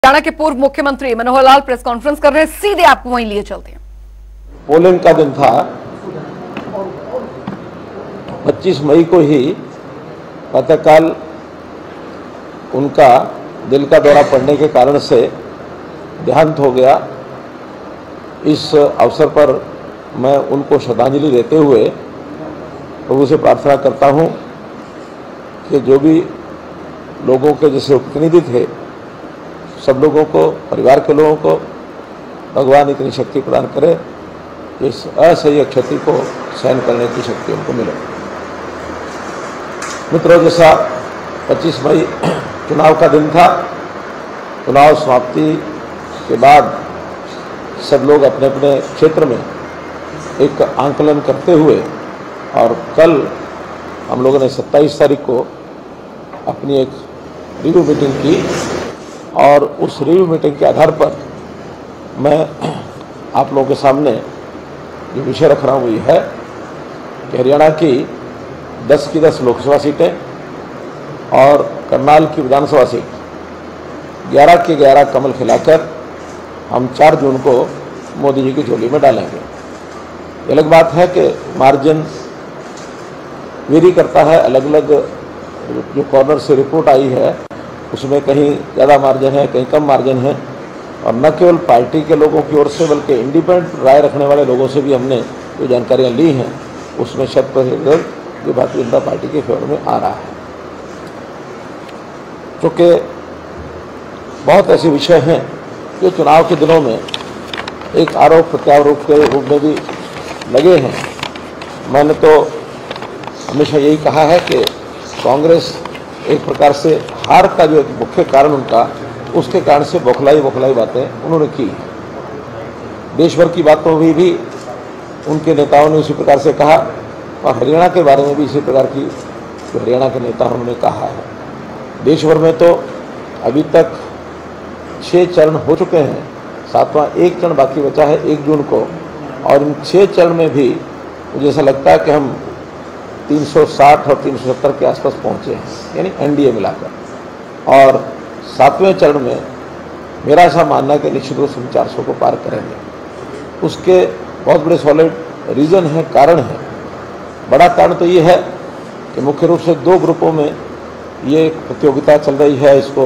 हरियाणा के पूर्व मुख्यमंत्री मनोहर लाल प्रेस कॉन्फ्रेंस कर रहे हैं, सीधे आपको वहीं लिए चलते हैं। पोलिंग का दिन था 25 मई को ही प्रातःकाल उनका दिल का दौरा पड़ने के कारण से देहांत हो गया। इस अवसर पर मैं उनको श्रद्धांजलि देते हुए प्रभु से प्रार्थना करता हूं कि जो भी लोगों के जैसे प्रतिनिधि थे, सब लोगों को, परिवार के लोगों को भगवान इतनी शक्ति प्रदान करे, इस असह्य क्षति को सहन करने की शक्ति उनको मिले। मित्रों, जैसा 25 मई चुनाव का दिन था, चुनाव समाप्ति के बाद सब लोग अपने अपने क्षेत्र में एक आंकलन करते हुए, और कल हम लोगों ने 27 तारीख को अपनी एक रिव्यू मीटिंग की, और उस रिव्यू मीटिंग के आधार पर मैं आप लोगों के सामने जो विषय रख रहा हूँ वो ये है कि हरियाणा की 10 की 10 लोकसभा सीटें और करनाल की विधानसभा सीट 11 की 11 कमल खिलाकर हम 4 जून को मोदी जी की झोली में डालेंगे। ये अलग बात है कि मार्जिन वेरी करता है, अलग अलग जो कॉर्नर से रिपोर्ट आई है उसमें कहीं ज़्यादा मार्जिन है, कहीं कम मार्जिन है, और न केवल पार्टी के लोगों की ओर से बल्कि इंडिपेंडेंट राय रखने वाले लोगों से भी हमने जो जानकारियाँ ली हैं उसमें 100% जो भारतीय जनता पार्टी के फेवर में आ रहा है। क्योंकि बहुत ऐसे विषय हैं जो चुनाव के दिनों में एक आरोप प्रत्यारोप के रूप में भी लगे हैं। मैंने तो हमेशा यही कहा है कि कांग्रेस एक प्रकार से हार का जो एक मुख्य कारण उनका, उसके कारण से बौखलाई बातें उन्होंने की। देश भर की बातों में भी उनके नेताओं ने उसी प्रकार से कहा, और हरियाणा के बारे में भी इसी प्रकार की जो हरियाणा के नेता उन्होंने कहा है। देश भर में तो अभी तक 6 चरण हो चुके हैं, 7वां एक चरण बाकी बचा है 1 जून को, और इन 6 चरण में भी मुझे ऐसा लगता है कि हम 360 और 370 के आसपास पहुंचे हैं, यानी एनडीए मिलाकर। और 7वें चरण में मेरा ऐसा मानना है कि निश्चित रूप से 400 को पार करेंगे। उसके बहुत बड़े सॉलिड रीज़न है, कारण है। बड़ा कारण तो ये है कि मुख्य रूप से 2 ग्रुपों में ये प्रतियोगिता चल रही है। इसको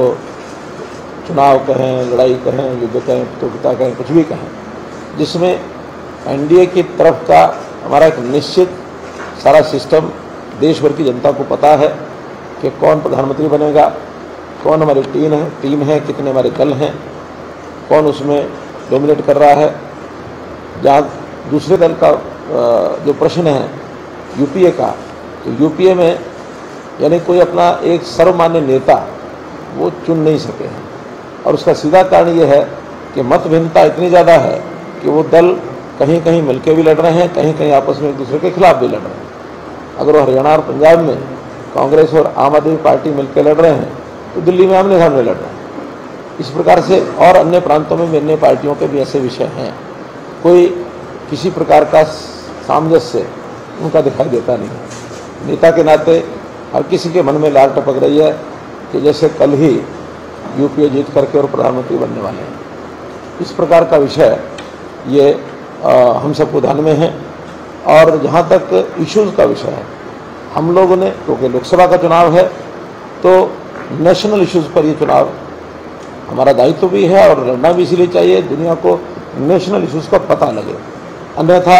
चुनाव कहें, लड़ाई कहें, युद्ध कहें, प्रतियोगिता कहें, कुछ भी कहें, जिसमें एनडीए की तरफ का हमारा एक निश्चित सारा सिस्टम देश भर की जनता को पता है कि कौन प्रधानमंत्री बनेगा, कौन हमारी टीम है, कितने हमारे दल हैं, कौन उसमें डोमिनेट कर रहा है। जहाँ दूसरे दल का जो प्रश्न है यूपीए का, तो यूपीए में यानी कोई अपना एक सर्वमान्य नेता वो चुन नहीं सके हैं, और उसका सीधा कारण ये है कि मत भिन्नता इतनी ज़्यादा है कि वो दल कहीं कहीं मिलके भी लड़ रहे हैं, कहीं कहीं आपस में एक दूसरे के खिलाफ भी लड़ रहे हैं। अगर वो हरियाणा और पंजाब में कांग्रेस और आम आदमी पार्टी मिलकर लड़ रहे हैं तो दिल्ली में आमने सामने लड़ रहे हैं। इस प्रकार से और अन्य प्रांतों में भी अन्य पार्टियों के भी ऐसे विषय हैं। कोई किसी प्रकार का सामंजस्य उनका दिखाई देता नहीं है। नेता के नाते हर किसी के मन में लार टपक रही है कि जैसे कल ही यूपीए जीत करके और प्रधानमंत्री बनने वाले हैं। इस प्रकार का विषय ये हम सबको ध्यान में है। और जहाँ तक इश्यूज़ का विषय है, हम लोगों ने, क्योंकि लोकसभा का चुनाव है तो नेशनल इश्यूज़ पर ये चुनाव हमारा दायित्व भी है, और लड़ना भी इसीलिए चाहिए दुनिया को नेशनल इश्यूज़ का पता लगे। अन्यथा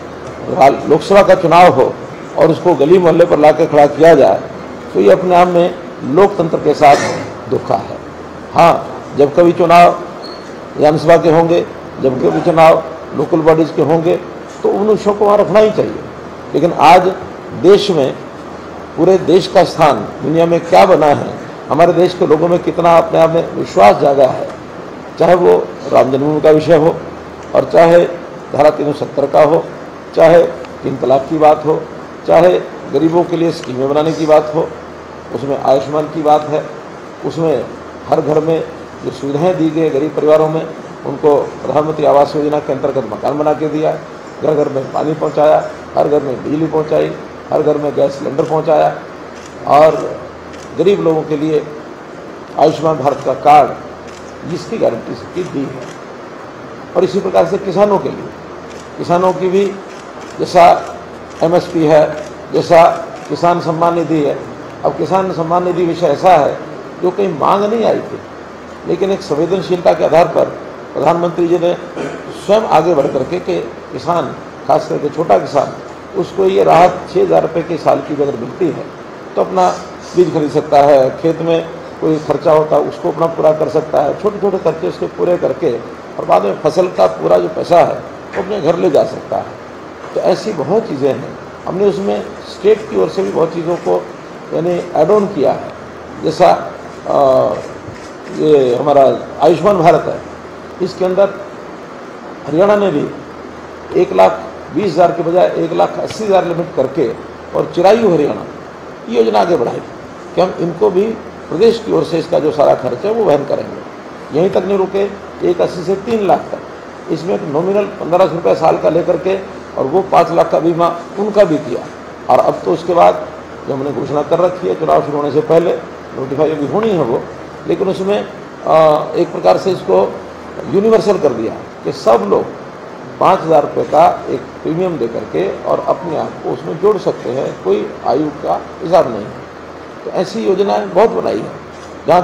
लोकसभा का चुनाव हो और उसको गली मोहल्ले पर ला के खड़ा किया जाए तो ये अपने आप में लोकतंत्र के साथ धोखा है। हाँ, जब कभी चुनाव विधानसभा के होंगे, जब कभी चुनाव लोकल बॉडीज़ के होंगे, तो उन विषयों को वहाँ रखना ही चाहिए। लेकिन आज देश में, पूरे देश का स्थान दुनिया में क्या बना है, हमारे देश के लोगों में कितना अपने आप में विश्वास जागा है, चाहे वो राम जन्मभूमि का विषय हो, और चाहे धारा 370 का हो, चाहे 3 तलाक की बात हो, चाहे गरीबों के लिए स्कीमें बनाने की बात हो, उसमें आयुष्मान की बात है, उसमें हर घर में जो सुविधाएँ दी गई गरीब परिवारों में, उनको प्रधानमंत्री आवास योजना के अंतर्गत मकान बना के दिया, घर घर में पानी पहुंचाया, हर घर में बिजली पहुंचाई, हर घर में गैस सिलेंडर पहुंचाया, और गरीब लोगों के लिए आयुष्मान भारत का कार्ड जिसकी गारंटी सबकी दी है। और इसी प्रकार से किसानों के लिए, किसानों की भी जैसा MSP है, जैसा किसान सम्मान निधि है। अब किसान सम्मान निधि विषय ऐसा है जो कहीं मांग नहीं आई थी, लेकिन एक संवेदनशीलता के आधार पर प्रधानमंत्री जी ने स्वयं आगे बढ़ करके कि किसान, खास करके छोटा किसान, उसको ये राहत 6,000 रुपये की साल की अगर मिलती है तो अपना बीज खरीद सकता है, खेत में कोई खर्चा होता है उसको अपना पूरा कर सकता है, छोटे छोटे खर्चे उसके पूरे करके और बाद में फसल का पूरा जो पैसा है वो अपने घर ले जा सकता है। तो ऐसी बहुत चीज़ें हैं। हमने उसमें स्टेट की ओर से भी बहुत चीज़ों को यानी एड ऑन किया है। जैसा ये हमारा आयुष्मान भारत है, इसके अंदर हरियाणा ने भी 1,20,000 के बजाय 1,80,000 लिमिट करके और चिरायु हरियाणा की योजना आगे बढ़ाई कि हम इनको भी प्रदेश की ओर से इसका जो सारा खर्च है वो वहन करेंगे। यहीं तक नहीं रुके, 1,80,000 से 3 लाख तक इसमें एक नॉमिनल 1,500 रुपये साल का लेकर के और वो 5 लाख का बीमा उनका भी किया। और अब तो उसके बाद जो हमने घोषणा कर रखी है चुनाव शुरू होने से पहले, नोटिफाई अभी होनी है वो, लेकिन उसमें एक प्रकार से इसको यूनिवर्सल कर दिया कि सब लोग 5,000 रुपये का एक प्रीमियम दे करके और अपने आप को उसमें जोड़ सकते हैं, कोई आयु का हिसाब नहीं है। तो ऐसी योजनाएं बहुत बनाई है। जहाँ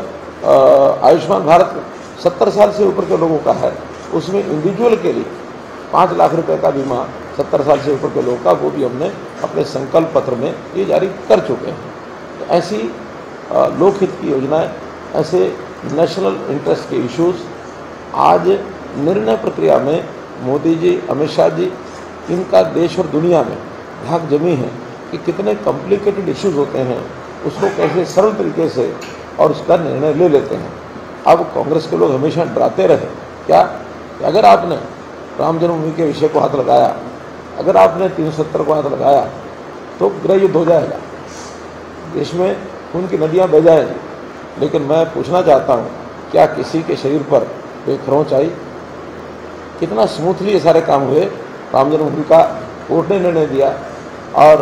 तक आयुष्मान भारत 70 साल से ऊपर के लोगों का है, उसमें इंडिविजुअल के लिए 5 लाख रुपए का बीमा 70 साल से ऊपर के लोगों का, वो भी हमने अपने संकल्प पत्र में ये जारी कर चुके हैं। तो ऐसी लोकहित की योजनाएं, ऐसे नेशनल इंटरेस्ट के इश्यूज आज निर्णय प्रक्रिया में मोदी जी, अमित शाह जी, इनका देश और दुनिया में धाक जमी है कि कितने कॉम्प्लिकेटेड इश्यूज होते हैं, उसको कैसे सरल तरीके से और उसका निर्णय ले लेते हैं। अब कांग्रेस के लोग हमेशा डराते रहे क्या कि अगर आपने राम जन्मभूमि के विषय को हाथ लगाया, अगर आपने 370 को हाथ लगाया तो गृह युद्ध हो जाएगा, देश में खून की नदियाँ बह जाएंगी। लेकिन मैं पूछना चाहता हूँ, क्या किसी के शरीर पर कोई खरोंच आई? कितना स्मूथली ये सारे काम हुए। राम जन्मभूमि का कोर्ट ने निर्णय दिया और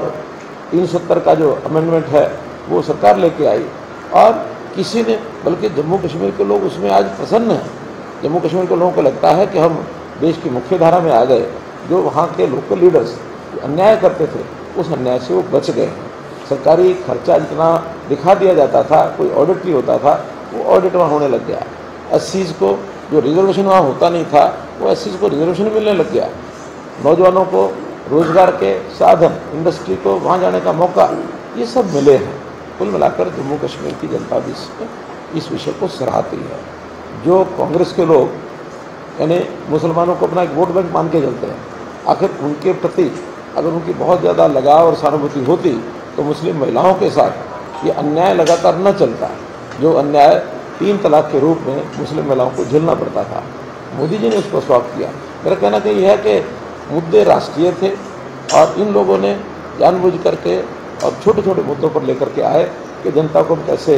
370 का जो अमेंडमेंट है वो सरकार लेके आई और किसी ने, बल्कि जम्मू कश्मीर के लोग उसमें आज प्रसन्न हैं। जम्मू कश्मीर के लोगों को लगता है कि हम देश की मुख्य धारा में आ गए। जो वहाँ के लोकल लीडर्स अन्याय करते थे, उस अन्याय से वो बच गए हैं। सरकारी खर्चा जितना दिखा दिया जाता था, कोई ऑडिट नहीं होता था, वो ऑडिट वहाँ होने लग गया। SCs को जो रिजर्वेशन वहाँ होता नहीं था, वो SCs को रिजर्वेशन मिलने लग गया। नौजवानों को रोजगार के साधन, इंडस्ट्री को वहाँ जाने का मौका, ये सब मिले हैं। कुल मिलाकर जम्मू कश्मीर की जनता भी इस विषय को सराहती है। जो कांग्रेस के लोग यानी मुसलमानों को अपना एक वोट बैंक मान के चलते हैं, आखिर उनके प्रति अगर उनकी बहुत ज़्यादा लगाव और सहानुभूति होती तो मुस्लिम महिलाओं के साथ ये अन्याय लगातार न चलता, जो अन्याय 3 तलाक के रूप में मुस्लिम महिलाओं को झेलना पड़ता था। मोदी जी ने उसको समाप्त किया। मेरा कहना तो ये है कि मुद्दे राष्ट्रीय थे और इन लोगों ने जानबूझ करके और छोटे छोटे मुद्दों पर लेकर के आए कि जनता को कैसे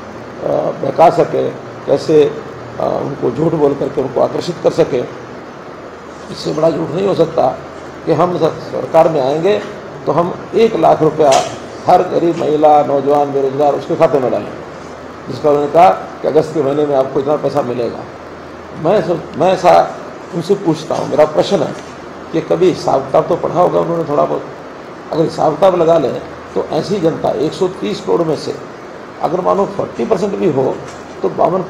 बहका सके, कैसे उनको झूठ बोल करके उनको आकर्षित कर सके। इससे बड़ा झूठ नहीं हो सकता कि हम सरकार में आएंगे तो हम 1 लाख रुपया हर गरीब महिला, नौजवान, बेरोजगार उसके खाते में डालें, जिसका उन्होंने कहा कि अगस्त के महीने में आपको इतना पैसा मिलेगा। मैं ऐसा उनसे पूछता हूँ, मेरा प्रश्न है कि कभी हिसाब किताब तो पढ़ा होगा उन्होंने थोड़ा बहुत। अगर हिसाब किताब लगा लें तो ऐसी जनता 130 करोड़ में से अगर मानो 40% भी हो तो 52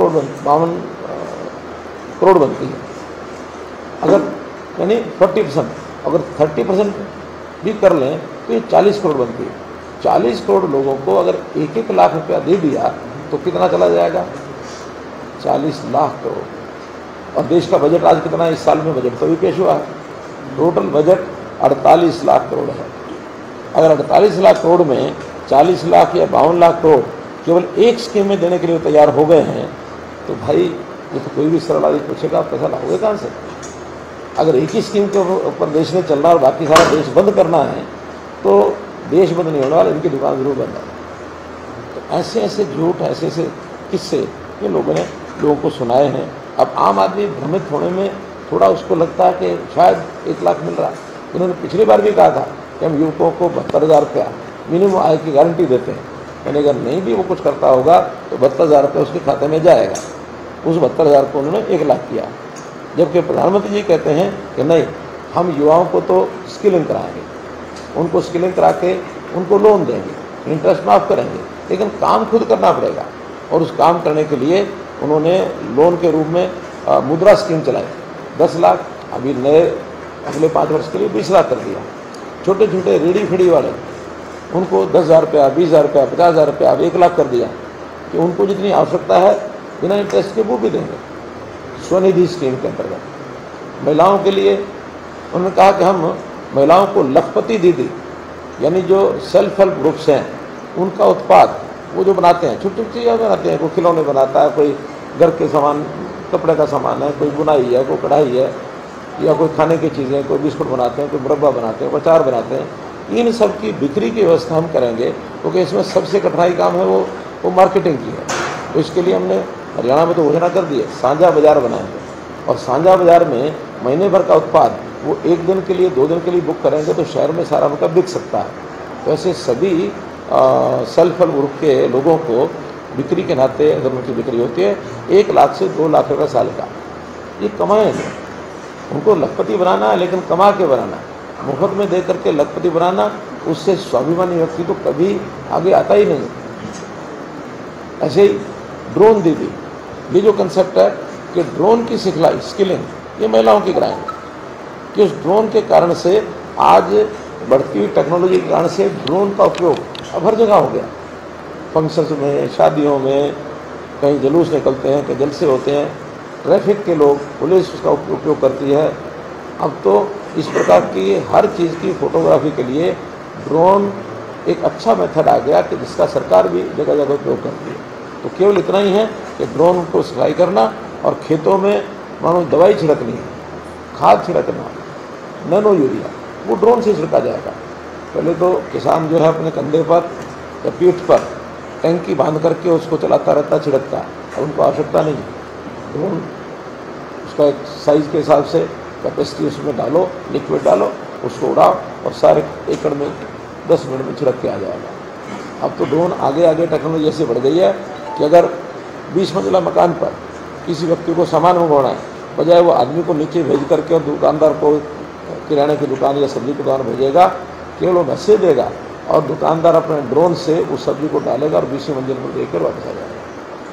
करोड़ बनती है। अगर यानी 40%, अगर 30% भी कर लें तो ये 40 करोड़ बनती है। 40 करोड़ लोगों को अगर 1-1 लाख रुपया दे दिया तो कितना चला जाएगा? 40 लाख करोड़। और देश का बजट आज कितना है? इस साल में बजट तो भी पेश हुआ है, टोटल बजट 48 लाख करोड़ है। अगर 48 लाख करोड़ में 40 लाख या 52 लाख करोड़ केवल एक स्कीम में देने के लिए तैयार हो गए हैं, तो भाई ये तो कोई भी सरल आदमी पूछेगा आप पैसा लाओगे कहाँ से? अगर एक ही स्कीम के ऊपर देश में चलना और बाकी सारा देश बंद करना है तो देश बंद नहीं होने वाला, इनकी दुकान जरूर बंद है। तो ऐसे ऐसे झूठ, ऐसे ऐसे किस्से ये लोगों ने लोगों को सुनाए हैं। अब आम आदमी भ्रमित होने में थोड़ा उसको लगता है कि शायद 1 लाख मिल रहा। उन्होंने पिछली बार भी कहा था कि हम युवकों को 72,000 रुपया मिनिमम आय की गारंटी देते हैं, यानी अगर नहीं भी वो कुछ करता होगा तो 72,000 रुपये उसके खाते में जाएगा। उस 72,000 को उन्होंने 1 लाख किया। जबकि प्रधानमंत्री जी कहते हैं कि नहीं, हम युवाओं को तो स्किलिंग कराएंगे, उनको स्किलिंग करा के उनको लोन देंगे, इंटरेस्ट माफ़ करेंगे, लेकिन काम खुद करना पड़ेगा। और उस काम करने के लिए उन्होंने लोन के रूप में मुद्रा स्कीम चलाई, 10 लाख, अभी नए अगले 5 वर्ष के लिए 20 लाख कर दिया। छोटे छोटे रेडी फेडी वाले उनको 10,000 रुपया, 20,000 रुपया, 50,000 रुपया, अब 1 लाख कर दिया कि उनको जितनी आवश्यकता है बिना इंटरेस्ट के वो भी देंगे। स्वनिधि स्कीम के अंतर्गत महिलाओं के लिए उन्होंने कहा कि हम महिलाओं को लखपति दीदी, यानी जो सेल्फ हेल्प ग्रुप्स हैं, उनका उत्पाद वो जो बनाते हैं, छोटी छोटी चीज़ें बनाते हैं, कोई खिलौने बनाता है, कोई घर के सामान, कपड़े का सामान है, कोई बुनाई है, कोई कढ़ाई है, या कोई खाने की चीज़ें, कोई बिस्कुट बनाते हैं, कोई मुरब्बा बनाते हैं, अचार बनाते हैं, इन सब की बिक्री की व्यवस्था हम करेंगे, क्योंकि इसमें सबसे कठिनाई काम है वो मार्केटिंग की है। तो इसके लिए हमने हरियाणा में तो घोषणा कर दी है, साझा बाजार बनाएंगे, और साझा बाजार में महीने भर का उत्पाद वो 1 दिन के लिए, 2 दिन के लिए बुक करेंगे तो शहर में सारा उनका बिक सकता है। तो ऐसे सभी सेल्फ हेल्प ग्रुप के लोगों को बिक्री के नाते अगर उनकी बिक्री होती है 1 लाख से 2 लाख रुपये साल का, ये कमाएंगे। उनको लखपति बनाना है, लेकिन कमा के बनाना, मुफ्त में दे करके लखपति बनाना, उससे स्वाभिमानी व्यक्ति तो कभी आगे आता ही नहीं। ऐसे ही ड्रोन दीदी, ये जो कंसेप्ट है कि ड्रोन की सिखलाई, स्किलिंग, ये महिलाओं की कराएंगे, कि उस ड्रोन के कारण से आज बढ़ती हुई टेक्नोलॉजी के कारण से ड्रोन का उपयोग अब हर जगह हो गया। फंक्शंस में, शादियों में, कहीं जुलूस निकलते हैं, कहीं जलसे होते हैं, ट्रैफिक के लोग, पुलिस उसका उपयोग करती है। अब तो इस प्रकार की हर चीज़ की फोटोग्राफी के लिए ड्रोन एक अच्छा मेथड आ गया कि जिसका सरकार भी जगह जगह उपयोग करती है। तो केवल इतना ही है कि ड्रोन को सिलाई करना और खेतों में मानो दवाई छिड़कनी है, खाद छिड़कना, नैनो यूरिया, वो ड्रोन से छिड़का जाएगा। पहले तो किसान जो है अपने कंधे पर या पीठ पर टैंकी बांध करके उसको चलाता रहता, छिड़कता, अब उनको आवश्यकता नहीं है। ड्रोन उसका एक साइज़ के हिसाब से कैपेसिटी उसमें डालो, लिक्विड डालो, उसको उड़ाओ और सारे एकड़ में 10 मिनट में छिड़क के आ जाएगा। अब तो ड्रोन आगे आगे टेक्नोलॉजी ऐसे बढ़ गई है कि अगर 20 मंजिला मकान पर किसी व्यक्ति को सामान मंगवाना है, बजाय वो आदमी को नीचे भेज करके और दुकानदार को किराने की दुकान या सब्जी की दुकान भेजेगा, केवल वो मैसेज देगा और दुकानदार अपने ड्रोन से उस सब्जी को डालेगा और 20 मंजिल पर देकर वापस आ जाएगा।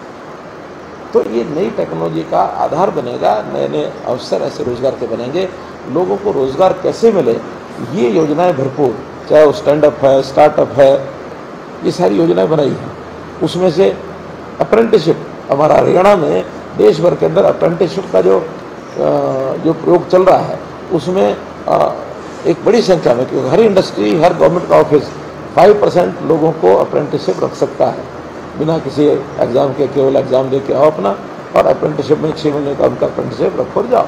तो ये नई टेक्नोलॉजी का आधार बनेगा, नए नए अवसर ऐसे रोजगार के बनेंगे। लोगों को रोजगार कैसे मिले, ये योजनाएं भरपूर, चाहे वो स्टैंडअप है, स्टार्टअप है, ये सारी योजनाएं बनाई हैं। उसमें से अप्रेंटिसशिप, हमारा हरियाणा में देश भर के अंदर अप्रेंटिसशिप का जो प्रयोग चल रहा है, उसमें एक बड़ी संख्या में, क्योंकि हर इंडस्ट्री, हर गवर्नमेंट का ऑफिस 5% लोगों को अप्रेंटिसशिप रख सकता है बिना किसी एग्ज़ाम के। केवल एग्ज़ाम दे के आओ अपना, और अप्रेंटिसशिप में 6 महीने का उनका अप्रेंटिसशिप रखो और जाओ।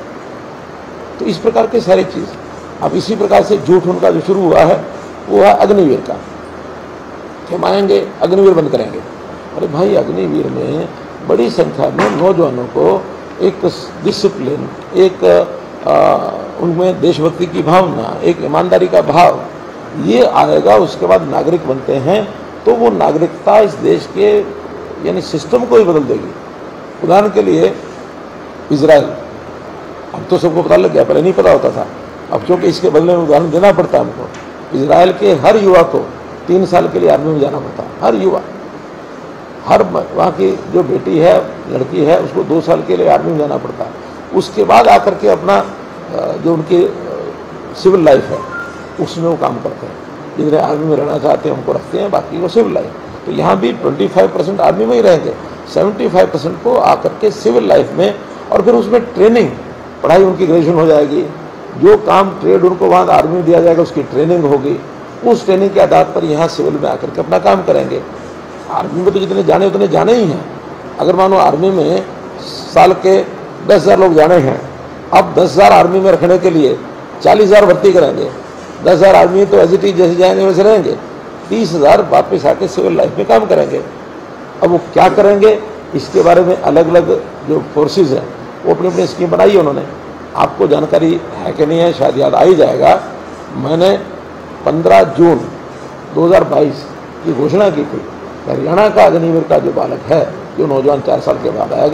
तो इस प्रकार की सारी चीज़। अब इसी प्रकार से झूठ उनका जो शुरू हुआ है वो है अग्निवीर का, कि हम आएंगे अग्निवीर बंद करेंगे। अरे भाई, अग्निवीर में बड़ी संख्या में नौजवानों को एक डिसिप्लिन, एक उनमें देशभक्ति की भावना, एक ईमानदारी का भाव, ये आएगा, उसके बाद नागरिक बनते हैं, तो वो नागरिकता इस देश के यानी सिस्टम को ही बदल देगी। उदाहरण के लिए इजराइल, अब तो सबको पता लग गया, पहले नहीं पता होता था, अब क्योंकि इसके बदले में उदाहरण देना पड़ता है हमको। इजराइल के हर युवा को 3 साल के लिए आर्मी में जाना पड़ता है, हर युवा, हर वहाँ की जो बेटी है, लड़की है, उसको 2 साल के लिए आर्मी में जाना पड़ता है। उसके बाद आकर के अपना जो उनकी सिविल लाइफ है उसमें वो काम करते हैं। जितने आर्मी में रहना चाहते हैं उनको रखते हैं, बाकी वो सिविल लाइफ। तो यहाँ भी 25% आर्मी में ही रहेंगे, 75% को आकर के सिविल लाइफ में, और फिर उसमें ट्रेनिंग, पढ़ाई उनकी ग्रेजुएशन हो जाएगी, जो काम ट्रेड उनको वहाँ आर्मी में दिया जाएगा उसकी ट्रेनिंग होगी, उस ट्रेनिंग के आधार पर यहाँ सिविल में आकर के अपना काम करेंगे। आर्मी में तो जितने जाने उतने जाने ही हैं। अगर मानो आर्मी में साल के 10,000 लोग जाने हैं, अब 10,000 आर्मी में रखने के लिए 40,000 भर्ती करेंगे। 10,000 आदमी तो एज इट इज जैसे जाएंगे वैसे रहेंगे, 30,000 वापस आके सिविल लाइफ में काम करेंगे। अब वो क्या करेंगे, इसके बारे में अलग अलग जो फोर्सेज हैं वो अपनी अपनी स्कीम बनाई है उन्होंने। आपको जानकारी है कि नहीं है, शायद याद आ ही जाएगा। मैंने 15 जून 2022 की घोषणा की थी, हरियाणा का अग्निवीर का जो बालक है, जो नौजवान 4 साल के बाद आएगा,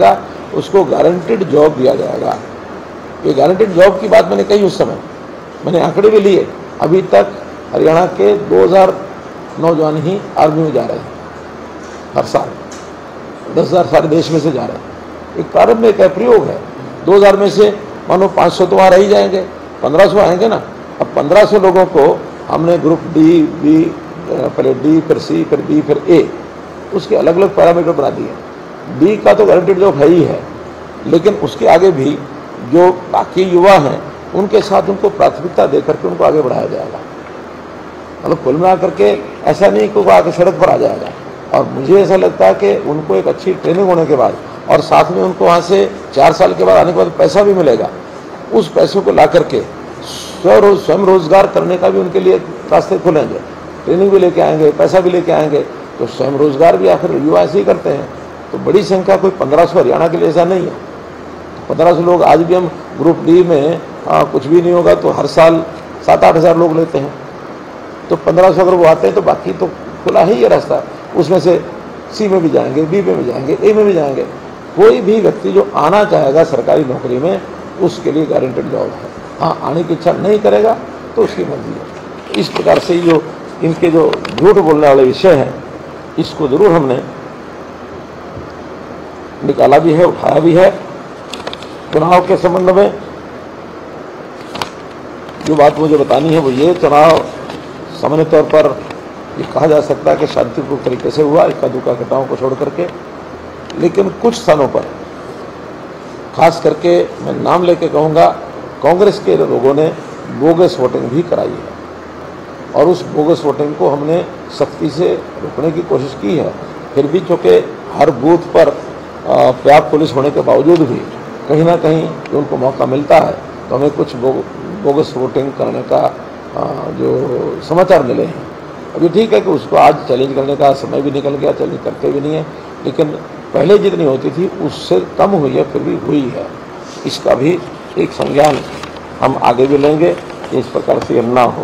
उसको गारंटेड जॉब दिया जाएगा। ये गारंटेड जॉब की बात मैंने कही उस समय, मैंने आंकड़े भी लिए। अभी तक हरियाणा के 2000 नौजवान ही आर्मी में जा रहे हैं हर साल, 10,000 सारे देश में से जा रहे हैं। एक प्रारंभ में एक प्रयोग है। 2000 में से मानो 500 तो वहाँ रह ही जाएंगे, 1500 आएंगे ना। अब 1500 लोगों को हमने ग्रुप डी, बी, पहले डी, फिर सी, फिर बी, फिर ए, उसके अलग अलग पैरामीटर बना दिए। डी का तो गारंटेड जॉब है ही है, लेकिन उसके आगे भी जो बाकी युवा हैं उनके साथ उनको प्राथमिकता देकर के उनको आगे बढ़ाया जाएगा। मतलब कुल मिला करके ऐसा नहीं कि वो आके सड़क पर आ जाएगा। और मुझे ऐसा लगता है कि उनको एक अच्छी ट्रेनिंग होने के बाद और साथ में उनको वहाँ से 4 साल के बाद आने के बाद पैसा भी मिलेगा। उस पैसों को ला करके स्वयं रोजगार करने का भी उनके लिए रास्ते खुलेंगे। ट्रेनिंग भी लेके आएंगे, पैसा भी लेके आएंगे, तो स्वयं रोजगार भी आखिर युवा ऐसे ही करते हैं। तो बड़ी संख्या कोई 1500 हरियाणा के लिए ऐसा नहीं है। 1500 लोग आज भी हम ग्रुप डी में कुछ भी नहीं होगा तो हर साल 7-8 हज़ार लोग लेते हैं। तो 1500 अगर वो आते हैं तो बाकी तो खुला ही है रास्ता। उसमें से सी में भी जाएंगे, बी में भी जाएंगे, ए में भी जाएंगे। कोई भी व्यक्ति जो आना चाहेगा सरकारी नौकरी में उसके लिए गारंटेड जॉब है। हाँ, आने की इच्छा नहीं करेगा तो उसकी मर्जी है। इस प्रकार से जो इनके जो झूठ बोलने वाले विषय हैं इसको जरूर हमने निकाला भी है, उठाया भी है। चुनाव के संबंध में जो बात मुझे बतानी है वो ये, चुनाव सामान्य तौर पर ये कहा जा सकता है कि शांतिपूर्ण तरीके से हुआ, इक्का दुक्का घटनाओं को छोड़ करके। लेकिन कुछ स्थानों पर खास करके मैं नाम लेके कहूँगा, कांग्रेस के लोगों ने बोगस वोटिंग भी कराई है और उस बोगस वोटिंग को हमने सख्ती से रोकने की कोशिश की है। फिर भी चूँकि हर बूथ पर पर्याप्त पुलिस होने के बावजूद भी कहीं ना कहीं जो उनको मौका मिलता है तो हमें कुछ बोगस वोटिंग करने का जो समाचार मिले हैं। अभी ठीक है कि उसको आज चैलेंज करने का समय भी निकल गया, चैलेंज करते भी नहीं है, लेकिन पहले जितनी होती थी उससे कम हुई है, फिर भी हुई है। इसका भी एक संज्ञान हम आगे भी लेंगे, इस प्रकार से ना हो।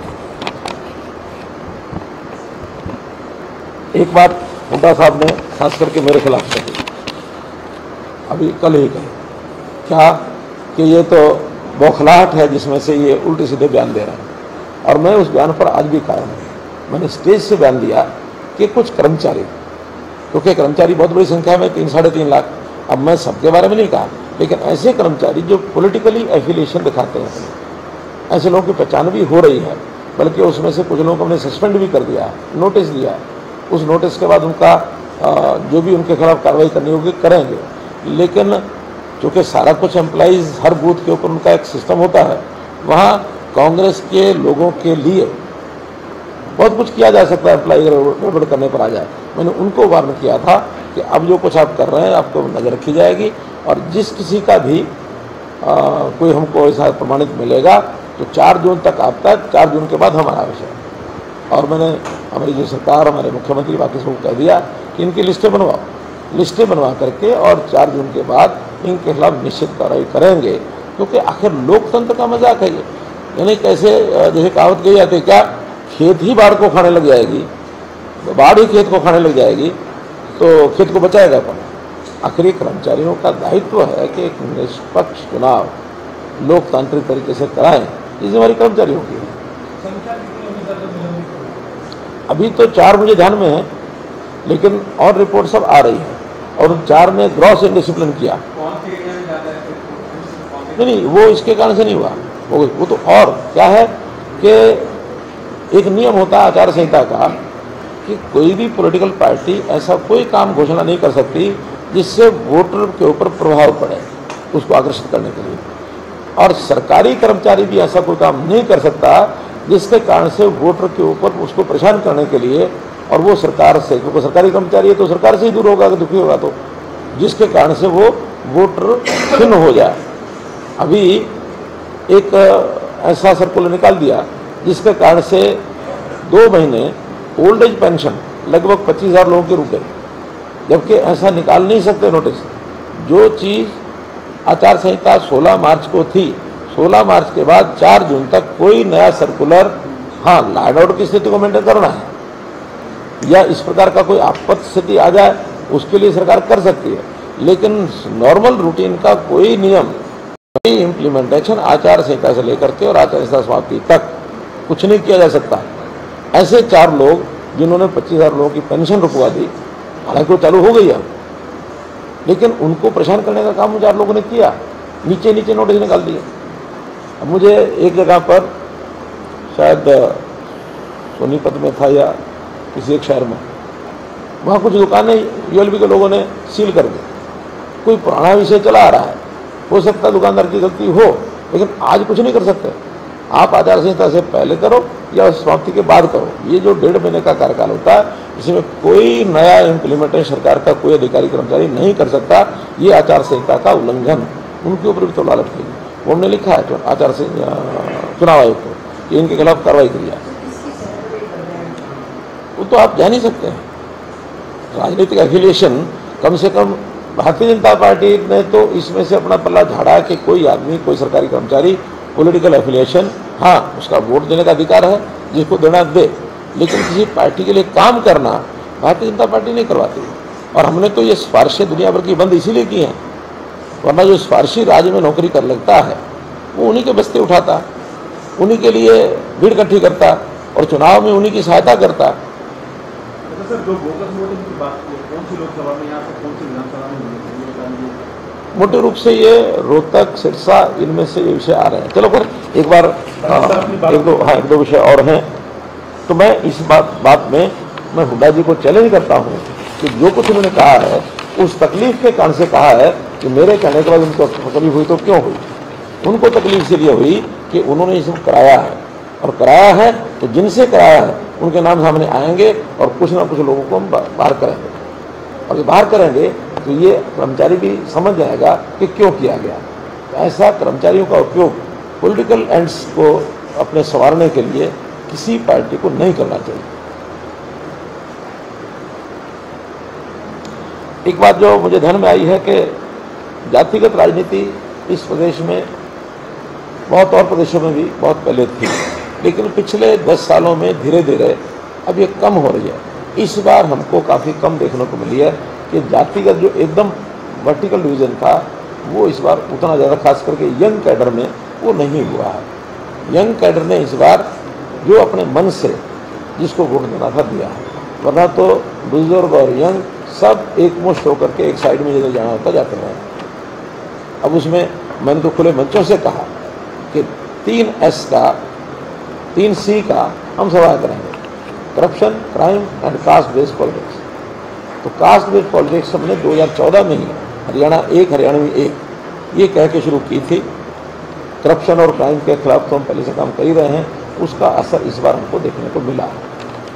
एक बात हुड्डा साहब ने खास करके मेरे खिलाफ कही, अभी कल ही कही, क्या कि ये तो बौखलाहट है जिसमें से ये उल्टे सीधे बयान दे रहे हैं। और मैं उस बयान पर आज भी कायम हूँ। मैंने स्टेज से बयान दिया कि कुछ कर्मचारी, क्योंकि कर्मचारी बहुत बड़ी संख्या में 3-3.5 लाख, अब मैं सबके बारे में नहीं कहा, लेकिन ऐसे कर्मचारी जो पॉलिटिकली एफिलिएशन दिखाते हैं, ऐसे लोगों की पहचान भी हो रही है। बल्कि उसमें से कुछ लोगों को हमने सस्पेंड भी कर दिया, नोटिस दिया है। उस नोटिस के बाद उनका जो भी उनके खिलाफ कार्रवाई करनी होगी करेंगे। लेकिन चूँकि सारा कुछ एम्प्लॉइज़ हर बूथ के ऊपर उनका एक सिस्टम होता है, वहाँ कांग्रेस के लोगों के लिए बहुत कुछ किया जा सकता है। एम्प्लॉई गड़बड़ करने पर आ जाए, मैंने उनको वार्न किया था कि अब जो कुछ आप कर रहे हैं आपको नज़र रखी जाएगी और जिस किसी का भी कोई हमको ऐसा प्रमाणित मिलेगा तो 4 जून तक आपका, 4 जून के बाद हमारा विषय। और मैंने हमारी जो सरकार, हमारे मुख्यमंत्री बाकी सबको कह दिया कि इनकी लिस्टें बनवाओ, लिस्टें बनवा करके और 4 जून के बाद इनके खिलाफ निश्चित कार्रवाई करेंगे। क्योंकि आखिर लोकतंत्र का मजाक है ये। यानी कैसे जैसे कहावत कही जाती है, क्या खेत ही बाढ़ को खाने लग जाएगी, बाढ़ ही खेत को खाने लग जाएगी तो खेत को बचाएगा कौन? आखिर कर्मचारियों का दायित्व है कि एक निष्पक्ष चुनाव लोकतांत्रिक तरीके से कराएं, ये जिम्मेदारी कर्मचारियों की है। अभी तो 4 मुझे ध्यान में है, लेकिन और रिपोर्ट सब आ रही है और उन 4 ने ग्रॉस इंडिसिप्लिन किया। नहीं, वो इसके कारण से नहीं हुआ, वो तो और क्या है कि एक नियम होता है आचार संहिता का कि कोई भी पॉलिटिकल पार्टी ऐसा कोई काम घोषणा नहीं कर सकती जिससे वोटर के ऊपर प्रभाव पड़े उसको आकर्षित करने के लिए। और सरकारी कर्मचारी भी ऐसा कोई काम नहीं कर सकता जिसके कारण से वोटर के ऊपर उसको परेशान करने के लिए, और वो सरकार से, क्योंकि सरकारी कर्मचारी है तो सरकार से ही दूर होगा, दुखी होगा, तो जिसके कारण से वो वोटर खिन्न हो जाए। अभी एक ऐसा सर्कुलर निकाल दिया जिसके कारण से 2 महीने ओल्ड एज पेंशन लगभग 25,000 लोगों के रुक गए, जबकि ऐसा निकाल नहीं सकते नोटिस। जो चीज़ आचार संहिता 16 मार्च को थी, 16 मार्च के बाद 4 जून तक कोई नया सर्कुलर, हाँ लॉ एंड ऑर्डर की स्थिति को मेंटेन करना है या इस प्रकार का कोई आपात स्थिति आ जाए उसके लिए सरकार कर सकती है, लेकिन नॉर्मल रूटीन का कोई नियम, कोई इम्प्लीमेंटेशन आचार संहिता से लेकर के और आचार संहिता समाप्ति तक कुछ नहीं किया जा सकता। ऐसे 4 लोग जिन्होंने 25,000 लोगों की पेंशन रुकवा दी, हालांकि वो चालू हो गई है, लेकिन उनको परेशान करने का काम 4 लोगों ने किया, नीचे नीचे नोटिस निकाल दिए। अब मुझे एक जगह पर शायद सोनीपत में था या किसी एक शहर में, वहाँ कुछ दुकानें यूएलबी के लोगों ने सील कर दी। कोई पुराना विषय चला आ रहा है, हो सकता है दुकानदार की गलती हो, लेकिन आज कुछ नहीं कर सकते। आप आचार संहिता से पहले करो या समाप्ति के बाद करो। ये जो 1.5 महीने का कार्यकाल होता है, इसमें कोई नया इम्प्लीमेंटेशन सरकार का कोई अधिकारी कर्मचारी नहीं कर सकता। ये आचार संहिता का उल्लंघन, उनके ऊपर भी तो लालच की। वो हमने लिखा है आचार संहिता चुनाव आयोग को कि इनके खिलाफ कार्रवाई की जाए। वो तो आप जान ही सकते हैं। राजनीतिक एफिलिएशन, कम से कम भारतीय जनता पार्टी ने तो इसमें से अपना पल्ला झाड़ा कि कोई आदमी, कोई सरकारी कर्मचारी पॉलिटिकल एफिलिएशन, हाँ उसका वोट देने का अधिकार है, जिसको देना दे, लेकिन किसी पार्टी के लिए काम करना भारतीय जनता पार्टी नहीं करवाती। और हमने तो ये सिफारिशें दुनिया भर की बंद इसीलिए की हैं, वरना जो सिफारिशी राज्य में नौकरी कर लगता है वो उन्हीं के बस्ते उठाता, उन्हीं के लिए भीड़ इकट्ठी करता और चुनाव में उन्हीं की सहायता करता। तो सर, जो बोगस वोटिंग की बात की, कौन सी लोकसभा में, यहाँ से कौन सी विधानसभा में होनी चाहिए, बता दीजिए। मोटे रूप से ये रोहतक, सिरसा, इनमें से ये विषय आ रहे हैं। चलो फिर एक बार एक दो विषय और हैं। तो मैं इस बात में मैं हुड्डा जी को चैलेंज करता हूँ कि जो कुछ उन्होंने कहा है उस तकलीफ के कारण से कहा है कि मेरे कहने के बाद उनको तकलीफ हुई तो क्यों हुई। उनको तकलीफ इसलिए हुई कि उन्होंने इसमें कराया है, और कराया है तो जिनसे कराया है उनके नाम सामने आएंगे और कुछ ना कुछ लोगों को हम बाहर करेंगे। और जब बाहर करेंगे तो ये कर्मचारी भी समझ जाएगा कि क्यों किया गया। ऐसा कर्मचारियों का उपयोग पॉलिटिकल एंड्स को अपने संवारने के लिए किसी पार्टी को नहीं करना चाहिए। एक बात जो मुझे ध्यान में आई है कि जातिगत राजनीति इस प्रदेश में, बहुत और प्रदेशों में भी बहुत पहले थी, लेकिन पिछले 10 सालों में धीरे धीरे अब ये कम हो रही है। इस बार हमको काफ़ी कम देखने को मिली है कि जातिगत जो एकदम वर्टिकल डिवीज़न था वो इस बार उतना ज़्यादा, खास करके यंग कैडर में वो नहीं हुआ है। यंग कैडर ने इस बार जो अपने मन से जिसको वोट देना था दिया है, वरना तो बुजुर्ग और यंग सब एकमुश्त होकर के एक साइड में जिधर जाना होता जाते रहे। अब उसमें मैंने तो खुले मंचों से कहा कि 3S का, 3C का हम सवाल करेंगे, corruption, crime and caste based politics. तो कास्ट बेस्ड पॉलिटिक्स हमने 2014 में ही हरियाणा 1, हरियाणवी 1 ये कह के शुरू की थी। करप्शन और क्राइम के खिलाफ तो हम पहले से काम कर ही रहे हैं, उसका असर इस बार हमको देखने को मिला है।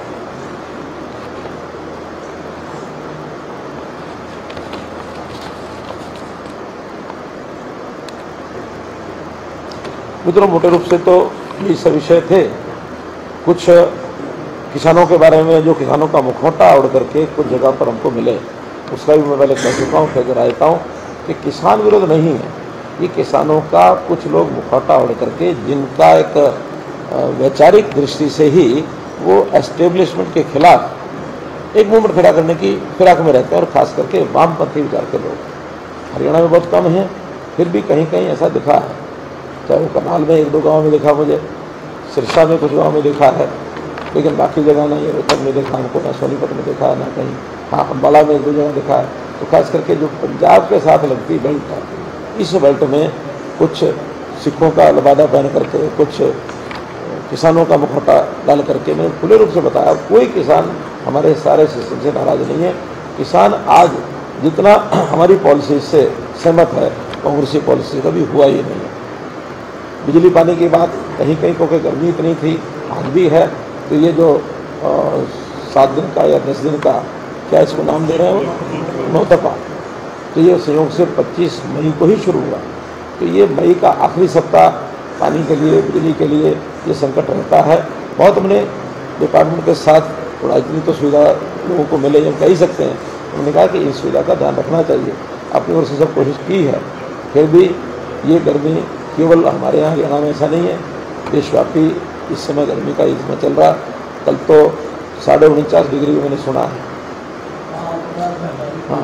मित्रों, मोटे रूप से तो ये सब विषय थे। कुछ किसानों के बारे में, जो किसानों का मुखौटा उड़ करके कुछ जगह पर हमको मिले, उसका भी मैं पहले कह चुका हूँ, कहकर देता हूँ कि किसान विरोध नहीं है। ये किसानों का कुछ लोग मुखौटा उड़ करके, जिनका एक वैचारिक दृष्टि से ही वो एस्टेब्लिशमेंट के खिलाफ एक मूवमेंट खड़ा करने की फिराक में रहते हैं, और ख़ास करके वामपंथी विचार के लोग। हरियाणा में बहुत कम है, फिर भी कहीं कहीं ऐसा दिखा है। चाहे वो करनाल में 1-2 गाँव में दिखा, मुझे सिरसा में कुछ गाँव में दिखा है, लेकिन बाकी जगह नहीं। रोहतक में देखा हमको, ना सोनीपत में देखा, ना कहीं, हाँ अम्बाला में 1-2 जगह दिखा है। तो खास करके जो पंजाब के साथ लगती बेल्ट है, इस बेल्ट में कुछ सिखों का लबादा पहन करके, कुछ किसानों का मुखौटा डाल करके, मैंने खुले रूप से बताया, कोई किसान हमारे सारे सिस्टम से नाराज नहीं है। किसान आज जितना हमारी पॉलिसी से सहमत है, कांग्रेसी पॉलिसी कभी हुआ ही नहीं है। बिजली पानी की बात कहीं कहीं, क्योंकि गर्मी इतनी थी, आज भी है, तो ये जो 7 दिन का या 10 दिन का, क्या इसको नाम दे रहे हो, नौतपा, तो ये संयोग से 25 मई को ही शुरू हुआ। तो ये मई का आखिरी सप्ताह पानी के लिए, बिजली के लिए ये संकट रहता है। बहुत हमने डिपार्टमेंट के साथ थोड़ा इतनी तो सुविधा लोगों को मिले, हम कह ही सकते हैं। उन्होंने कहा कि इस सुविधा का ध्यान रखना चाहिए, अपनी ओर से सब कोशिश की है। फिर भी ये गर्मी केवल हमारे यहाँ हरियाणा में ऐसा नहीं है, देशव्यापी इस समय गर्मी का इसमें चल रहा। कल तो 49.5 डिग्री मैंने सुना है। हाँ,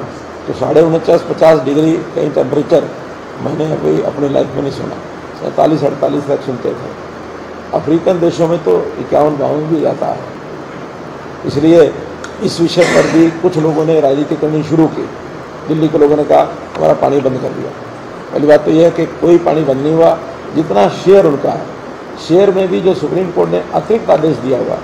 तो 49-50 डिग्री कहीं टेम्परेचर मैंने अभी अपनी लाइफ में नहीं सुना। 47-48 तक सुनते थे। अफ्रीकन देशों में तो 51-52 भी जाता है। इसलिए इस विषय पर भी कुछ लोगों ने राजनीति करनी शुरू की। दिल्ली के लोगों ने कहा हमारा पानी बंद कर दिया। पहली बात तो यह है कि कोई पानी बंद नहीं हुआ। जितना शेयर उनका है, शेयर में भी जो सुप्रीम कोर्ट ने अतिरिक्त आदेश दिया हुआ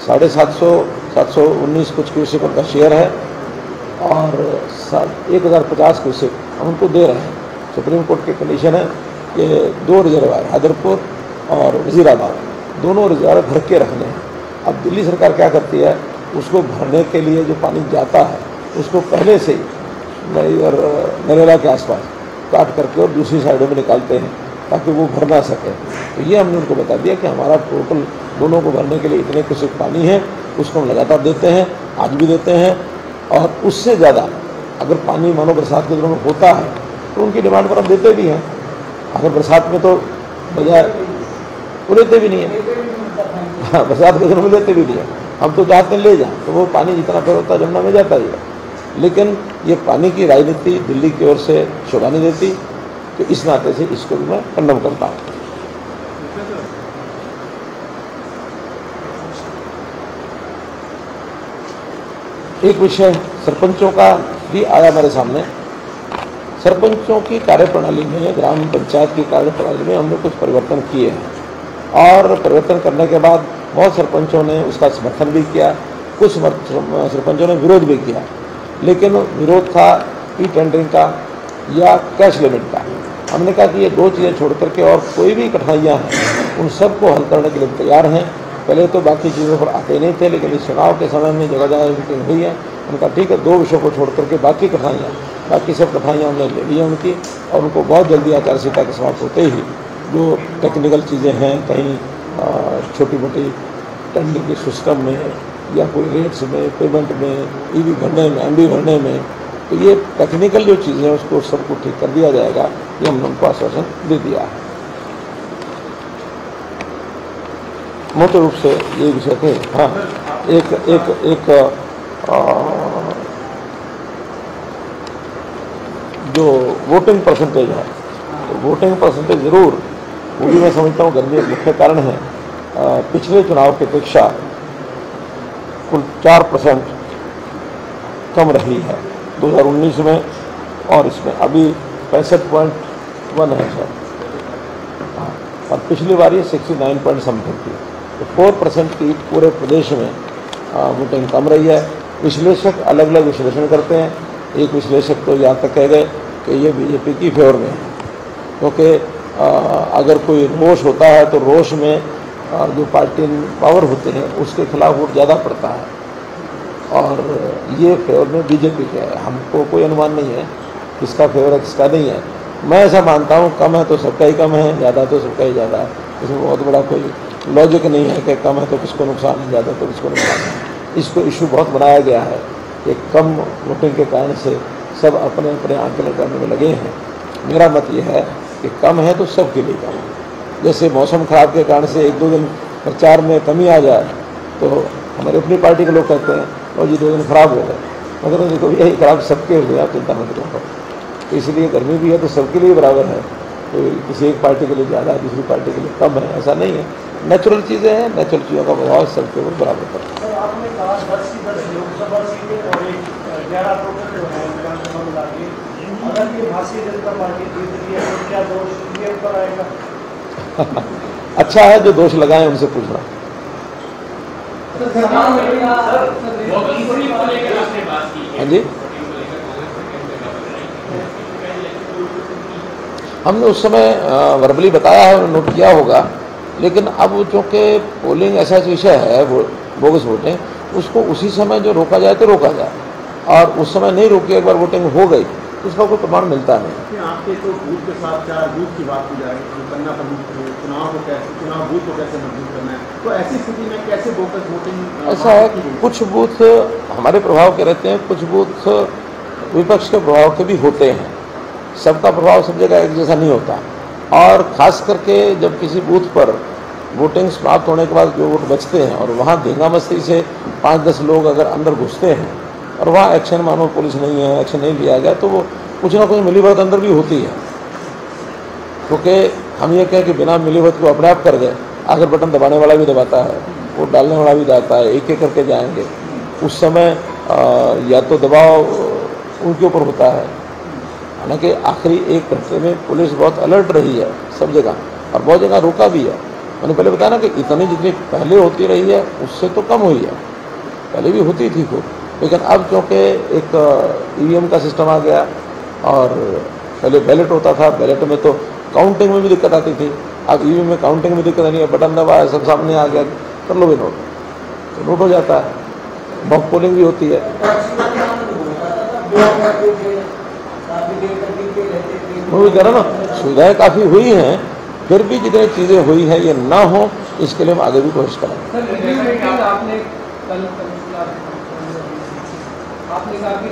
719 कुछ क्यूसेक उनका शेयर है और 1050 क्यूसेक हम उनको दे रहे हैं। सुप्रीम कोर्ट की कंडीशन है कि 2 रिजर्वायर हैदरपुर और वजीराबाद दोनों रिजर्वायर भर के रखने हैं। अब दिल्ली सरकार क्या करती है, उसको भरने के लिए जो पानी जाता है उसको पहले से ही और नरेला के आसपास काट करके और दूसरी साइडों में निकालते हैं ताकि वो भर ना सके। तो ये हमने उनको बता दिया कि हमारा टोटल दोनों को भरने के लिए इतने क्यूसेक पानी है, उसको हम लगातार देते हैं, आज भी देते हैं। और उससे ज़्यादा अगर पानी मानो बरसात के दिनों में होता है तो उनकी डिमांड पर हम देते भी हैं। अगर बरसात में तो बजाय वो लेते भी नहीं है, हाँ बरसात के दिनों में लेते भी नहीं है। हम तो चाहते हैं ले जाएं, तो वो पानी जितना फिर होता है जमुना में जाता ही है। लेकिन ये पानी की राजनीति दिल्ली की ओर से शोभा नहीं देती, तो इस नाते से इसको भी मैं कंडम करता हूँ। एक विषय सरपंचों का भी आया मेरे सामने। सरपंचों की कार्यप्रणाली में, ग्राम पंचायत की कार्यप्रणाली में हमने कुछ परिवर्तन किए हैं और परिवर्तन करने के बाद बहुत सरपंचों ने उसका समर्थन भी किया, कुछ सरपंचों ने विरोध भी किया। लेकिन विरोध था ई टेंडरिंग का या कैश लिमिट का। हमने कहा कि ये 2 चीज़ें छोड़ करके और कोई भी कठिनाइयाँ हैं उन सबको हल करने के लिए तैयार हैं। पहले तो बाकी चीज़ों पर आते ही नहीं थे, लेकिन इस चुनाव के समय में जगह जगह मीटिंग हुई है। उनका ठीक है, 2 विषयों को छोड़ करके बाकी सब कठिनाइयाँ हमने ले ली हैं उनकी, और उनको बहुत जल्दी आचार संहिता के समाप्त होते ही जो टेक्निकल चीज़ें हैं, कहीं छोटी मोटी टेंडरिंग के सिस्टम में या कोई रेट्स में, पेमेंट में, ईवी भरने में, एमबी भरने में, तो ये टेक्निकल जो चीज़ें हैं उसको सबको ठीक कर दिया जाएगा, ये हमने उनको आश्वासन दे दिया है। मुख्य रूप से ये विषय थे। हाँ, एक जो वोटिंग परसेंटेज है, तो वोटिंग परसेंटेज ज़रूर वो भी मैं समझता हूँ गर्मी एक मुख्य कारण है। पिछले चुनाव की अपेक्षा कुल 4% कम रही है 2019 में, और इसमें अभी 65.1 है सर, और पिछली बार ये 69 पॉइंट समथिंग थी। तो 4% की पूरे प्रदेश में वोटिंग कम रही है। विश्लेषक अलग अलग विश्लेषण करते हैं। एक विश्लेषक तो यहाँ तक कह गए कि ये बीजेपी की फेवर में है, क्योंकि अगर कोई रोष होता है तो रोष में जो पार्टी पावर होते हैं उसके खिलाफ वोट ज़्यादा पड़ता है, और ये फेवर में बीजेपी का है। हमको कोई अनुमान नहीं है किसका फेवर है किसका नहीं है। मैं ऐसा मानता हूँ कम है तो सबका ही कम है, ज़्यादा तो सबका ही ज़्यादा है। इसमें बहुत बड़ा कोई लॉजिक नहीं है कि कम है तो किसको नुकसान है, ज़्यादा तो किसको नुकसान है। इसको इशू बहुत बनाया गया है कि कम वोटिंग के कारण से सब अपने अपने आंकलन करने में लगे हैं। मेरा मत यह है कि कम है तो सबके लिए कम है। जैसे मौसम खराब के कारण से 1-2 दिन प्रचार में कमी आ जाए तो हमारी अपनी पार्टी के लोग कहते हैं और जी 2 दिन खराब हो गए, मगर देखो यही खराब सबके हुए, आप चिंता मत करो। तो इसलिए गर्मी भी है तो सबके लिए बराबर है, तो किसी एक पार्टी के लिए ज़्यादा है दूसरी पार्टी के लिए कम है, ऐसा नहीं है। नेचुरल चीज़ें हैं, नेचुरल चीज़ों का प्रभाव सबके ऊपर बराबर पड़ता है। आपने कहा 10 की 10 लोकसभा सीटें और 11 टोटल जो है विधानसभा मिला के, अगर ये भारतीय जनता पार्टी जीत रही है तो क्या दोष इनके ऊपर आएगा? अच्छा है जो दोष लगाए उनसे पूछना। हाँ जी, हमने उस समय वर्बली बताया है, नोट किया होगा, लेकिन अब चूँकि पोलिंग ऐसा विषय है बोगस वोटिंग, उसको उसी समय जो रोका जाए तो रोका जाए, और उस समय नहीं रोकी, एक बार वोटिंग हो गई तो उसका कोई प्रमाण मिलता नहीं। आपके तो बूथ के साथ क्या बूथ की बात की जाए तो करना चुनाव बूथ को कैसे मजबूत करना है, तो ऐसी स्थिति में कैसे बोगस वोटिंग? ऐसा है, कुछ बूथ हमारे प्रभाव के रहते हैं, कुछ बूथ विपक्ष के प्रभाव के भी होते हैं। सबका प्रभाव सब जगह एक जैसा नहीं होता, और ख़ास करके जब किसी बूथ पर वोटिंग समाप्त होने के बाद जो वोट बचते हैं और वहाँ धींगा मस्ती से 5-10 लोग अगर अंदर घुसते हैं और वहाँ एक्शन मानो पुलिस नहीं है, एक्शन नहीं लिया गया, तो वो कुछ ना कुछ मिलीभगत अंदर भी होती है। क्योंकि हम ये कहें कि बिना मिलीभगत को अपने आप कर गए, आखिर बटन दबाने वाला भी दबाता है, वोट डालने वाला भी जाता है, एक एक करके जाएंगे। उस समय या तो दबाव उनके ऊपर होता है, हालांकि आखिरी एक घंटे में पुलिस बहुत अलर्ट रही है सब जगह, और बहुत जगह रोका भी है। मैंने पहले बताया ना कि इतनी जितनी पहले होती रही है उससे तो कम हुई है, पहले भी होती थी खूब, लेकिन अब क्योंकि एक ईवीएम का सिस्टम आ गया, और पहले बैलेट होता था, बैलेट में तो काउंटिंग में भी दिक्कत आती थी, अब ईवीएम में काउंटिंग में दिक्कत नहीं है, बटन दबाया सब सामने आ गया, कर लो भी नोट, तो नोट हो जाता है। मॉक पोलिंग भी होती है। वो भी कह रहा ना, सुविधाएँ काफ़ी हुई हैं, फिर भी जितनी चीज़ें हुई हैं ये ना हो, इसके लिए हम आगे भी कोशिश करेंगे। आपने कहा कि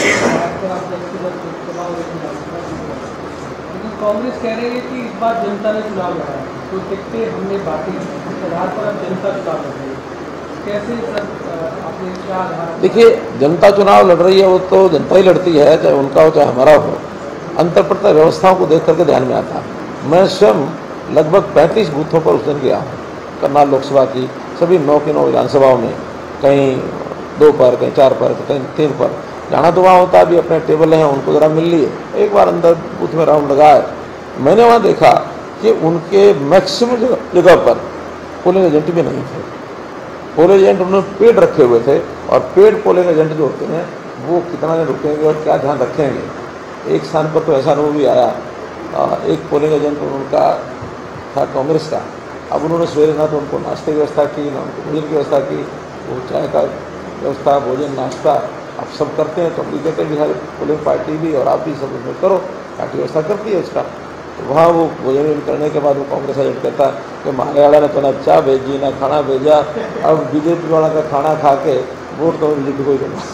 कांग्रेस कह रही है कि इस बार जनता ने चुनाव लड़ा है, तो टिकटें हमने बांटी, इस आधार पर अब जनता चुनाव लड़ रही है, कैसे सर आपने क्या आधार? देखिए, जनता चुनाव लड़ रही है, वो तो जनता ही लड़ती है, चाहे उनका हो चाहे हमारा हो। अंतर पड़ता व्यवस्थाओं को देख करके ध्यान में आता है। मैं स्वयं लगभग 35 बूथों पर उस दिन गया हूँ, करनाल लोकसभा की सभी 9 की 9 विधानसभाओं में, कहीं 2 पर, कहीं 4 पर, कहीं 3 पर जाना, तो वहाँ होता भी अपने टेबल हैं, उनको ज़रा मिल लिए, एक बार अंदर बूथ में राउंड लगाए। मैंने वहाँ देखा कि उनके मैक्सिमम जगह पर पोलिंग एजेंट भी नहीं थे। पोलिंग एजेंट उन्होंने पेड रखे हुए थे, और पेड पोलिंग एजेंट जो होते हैं वो कितना दिन रुकेंगे और क्या ध्यान रखेंगे। एक स्थान पर तो ऐसा अनुभव भी आया, एक पोलिंग एजेंट उनका था कांग्रेस का, अब उन्होंने सवेरे ना तो उनको नाश्ते की व्यवस्था की, ना उनको भोजन की व्यवस्था की, वो चाय का व्यवस्था, भोजन, नाश्ता आप सब करते हैं, तो हम भी कहते हैं कि हर पोलिंग पार्टी भी और आप भी सब उसमें करो, पार्टी व्यवस्था करती है उसका। तो वहाँ वो भोजन करने के बाद वो कांग्रेस एजेंट कहता कि हमारे वाला ने तो ना चाय भेजी ना खाना भेजा, अब बीजेपी वाला का खाना खा के वोट तो बीजेपी को ही देना।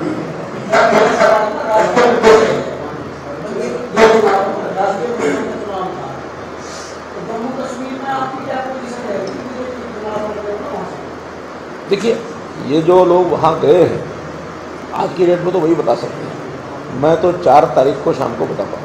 देखिए, ये जो लोग वहाँ गए हैं आज की डेट में तो वही बता सकते हैं, मैं तो 4 तारीख को शाम को बता पाऊँगा।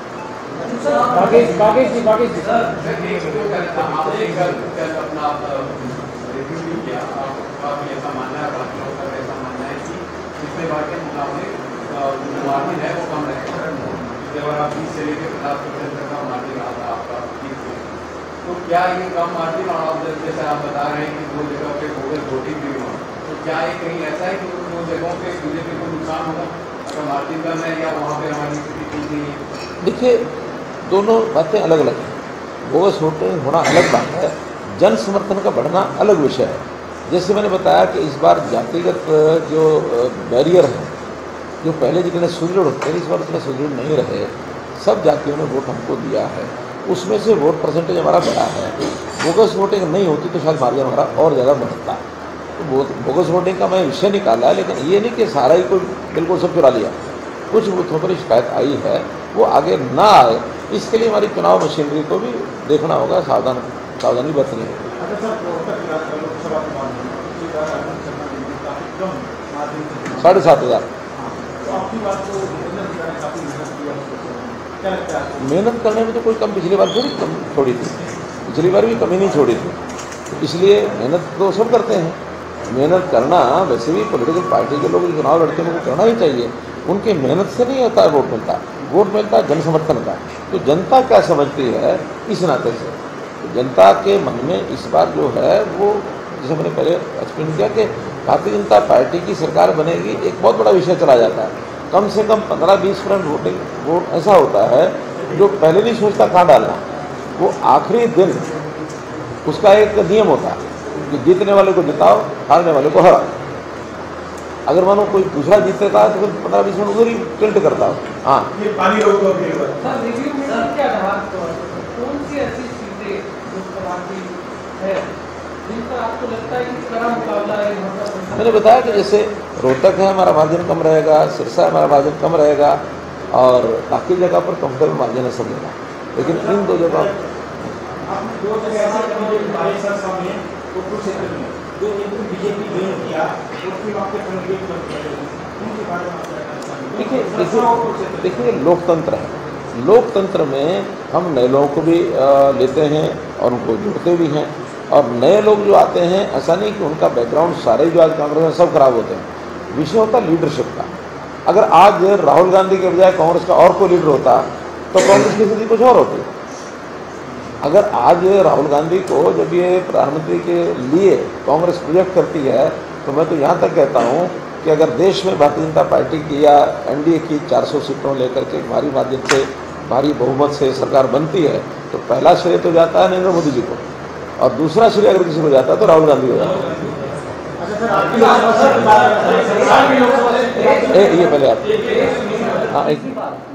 तो क्या ये कम मार्जिन, और आप जैसे आप बता रहे हैं कि 2 जगह पे बोगस वोटिंग भी हुआ, तो क्या ये कहीं ऐसा है कि उन 2 जगहों पे बीजेपी को नुकसान होगा अगर मार्जिन कम है, या वहाँ पे हमारी स्थिति ठीक नहीं है? देखिए, दोनों बातें अलग अलग हैं। बोगस वोटिंग होना अलग बात है, जन समर्थन का बढ़ना अलग विषय है। जैसे मैंने बताया कि इस बार जातिगत जो बैरियर है, जो पहले जितने सुदृढ़ होते हैं इस बार उतने सुदृढ़ नहीं रहे, सब जातियों ने वोट हमको दिया है, उसमें से वोट परसेंटेज हमारा बढ़ा है। बोगस वोटिंग नहीं होती तो शायद मार्जिन हमारा और ज़्यादा बढ़ता। तो बोगस वोटिंग का मैं विषय निकाला, लेकिन ये नहीं कि सारा ही कोई बिल्कुल सब चुरा लिया। कुछ बूथों पर शिकायत आई है, वो आगे ना आए, इसके लिए हमारी चुनाव मशीनरी को भी देखना होगा, सावधानी बरतनी होगी। 7,500 मेहनत करने में तो कोई कम पिछली बार थोड़ी कम छोड़ी थी, पिछली बार भी कमी नहीं छोड़ी थी, तो इसलिए मेहनत तो सब करते हैं। मेहनत करना वैसे भी पॉलिटिकल पार्टी के लोग चुनाव लड़ते हैं, उनको करना ही चाहिए। उनकी मेहनत से नहीं होता है वोट मिलता, वोट मिलता है जन समर्थन का। तो जनता क्या समझती है इस नाते से, तो जनता के मन में इस बार जो है वो, जैसे मैंने पहले एक्सप्लेन किया कि भारतीय जनता पार्टी की सरकार बनेगी, एक बहुत बड़ा विषय चला जाता है। कम से कम 15-20% वोट ऐसा होता है जो पहले नहीं सोचता कहाँ डालना, वो आखिरी दिन उसका एक नियम होता है कि जीतने वाले को जिताओ, हारने वाले को हराओ। अगर मानो कोई दूसरा जीतता है तो फिर 15-20 उधर ही टिल्ट करता हो। हाँ, ये पानी रोक दो कौन सी ऐसी सीटें है जिन पर आपको लगता है कि कड़ा मुकाबला है? मैंने बताया कि जैसे रोहतक है हमारा मार्जिन कम रहेगा, सिरसा हमारा मार्जिन कम रहेगा, और बाकी जगह पर कंफर्टेबल मार्जिन है सब जगह, लेकिन इन 2 जगह बीजेपी गेन किया, तो फिर आपके देखिए लोकतंत्र है, लोकतंत्र में हम नए लोगों को भी लेते हैं और उनको जोड़ते भी हैं। और नए लोग जो आते हैं, ऐसा नहीं कि उनका बैकग्राउंड सारे जो आज कांग्रेस में सब खराब होते हैं। विषय होता लीडरशिप का। अगर आज राहुल गांधी के बजाय कांग्रेस का और कोई लीडर होता तो कांग्रेस की स्थिति कुछ और होती। अगर आज राहुल गांधी को जब ये प्रधानमंत्री के लिए कांग्रेस प्रोजेक्ट करती है, तो मैं तो यहाँ तक कहता हूँ कि अगर देश में भारतीय जनता पार्टी की या एनडीए की 400 सीटों लेकर के भारी माध्यम से, भारी बहुमत से सरकार बनती है, तो पहला श्रेय तो जाता है नरेंद्र मोदी जी को, और दूसरा श्रेय अगर किसी को जाता है तो राहुल गांधी हो जाता है। ये पहले आप हाँ एक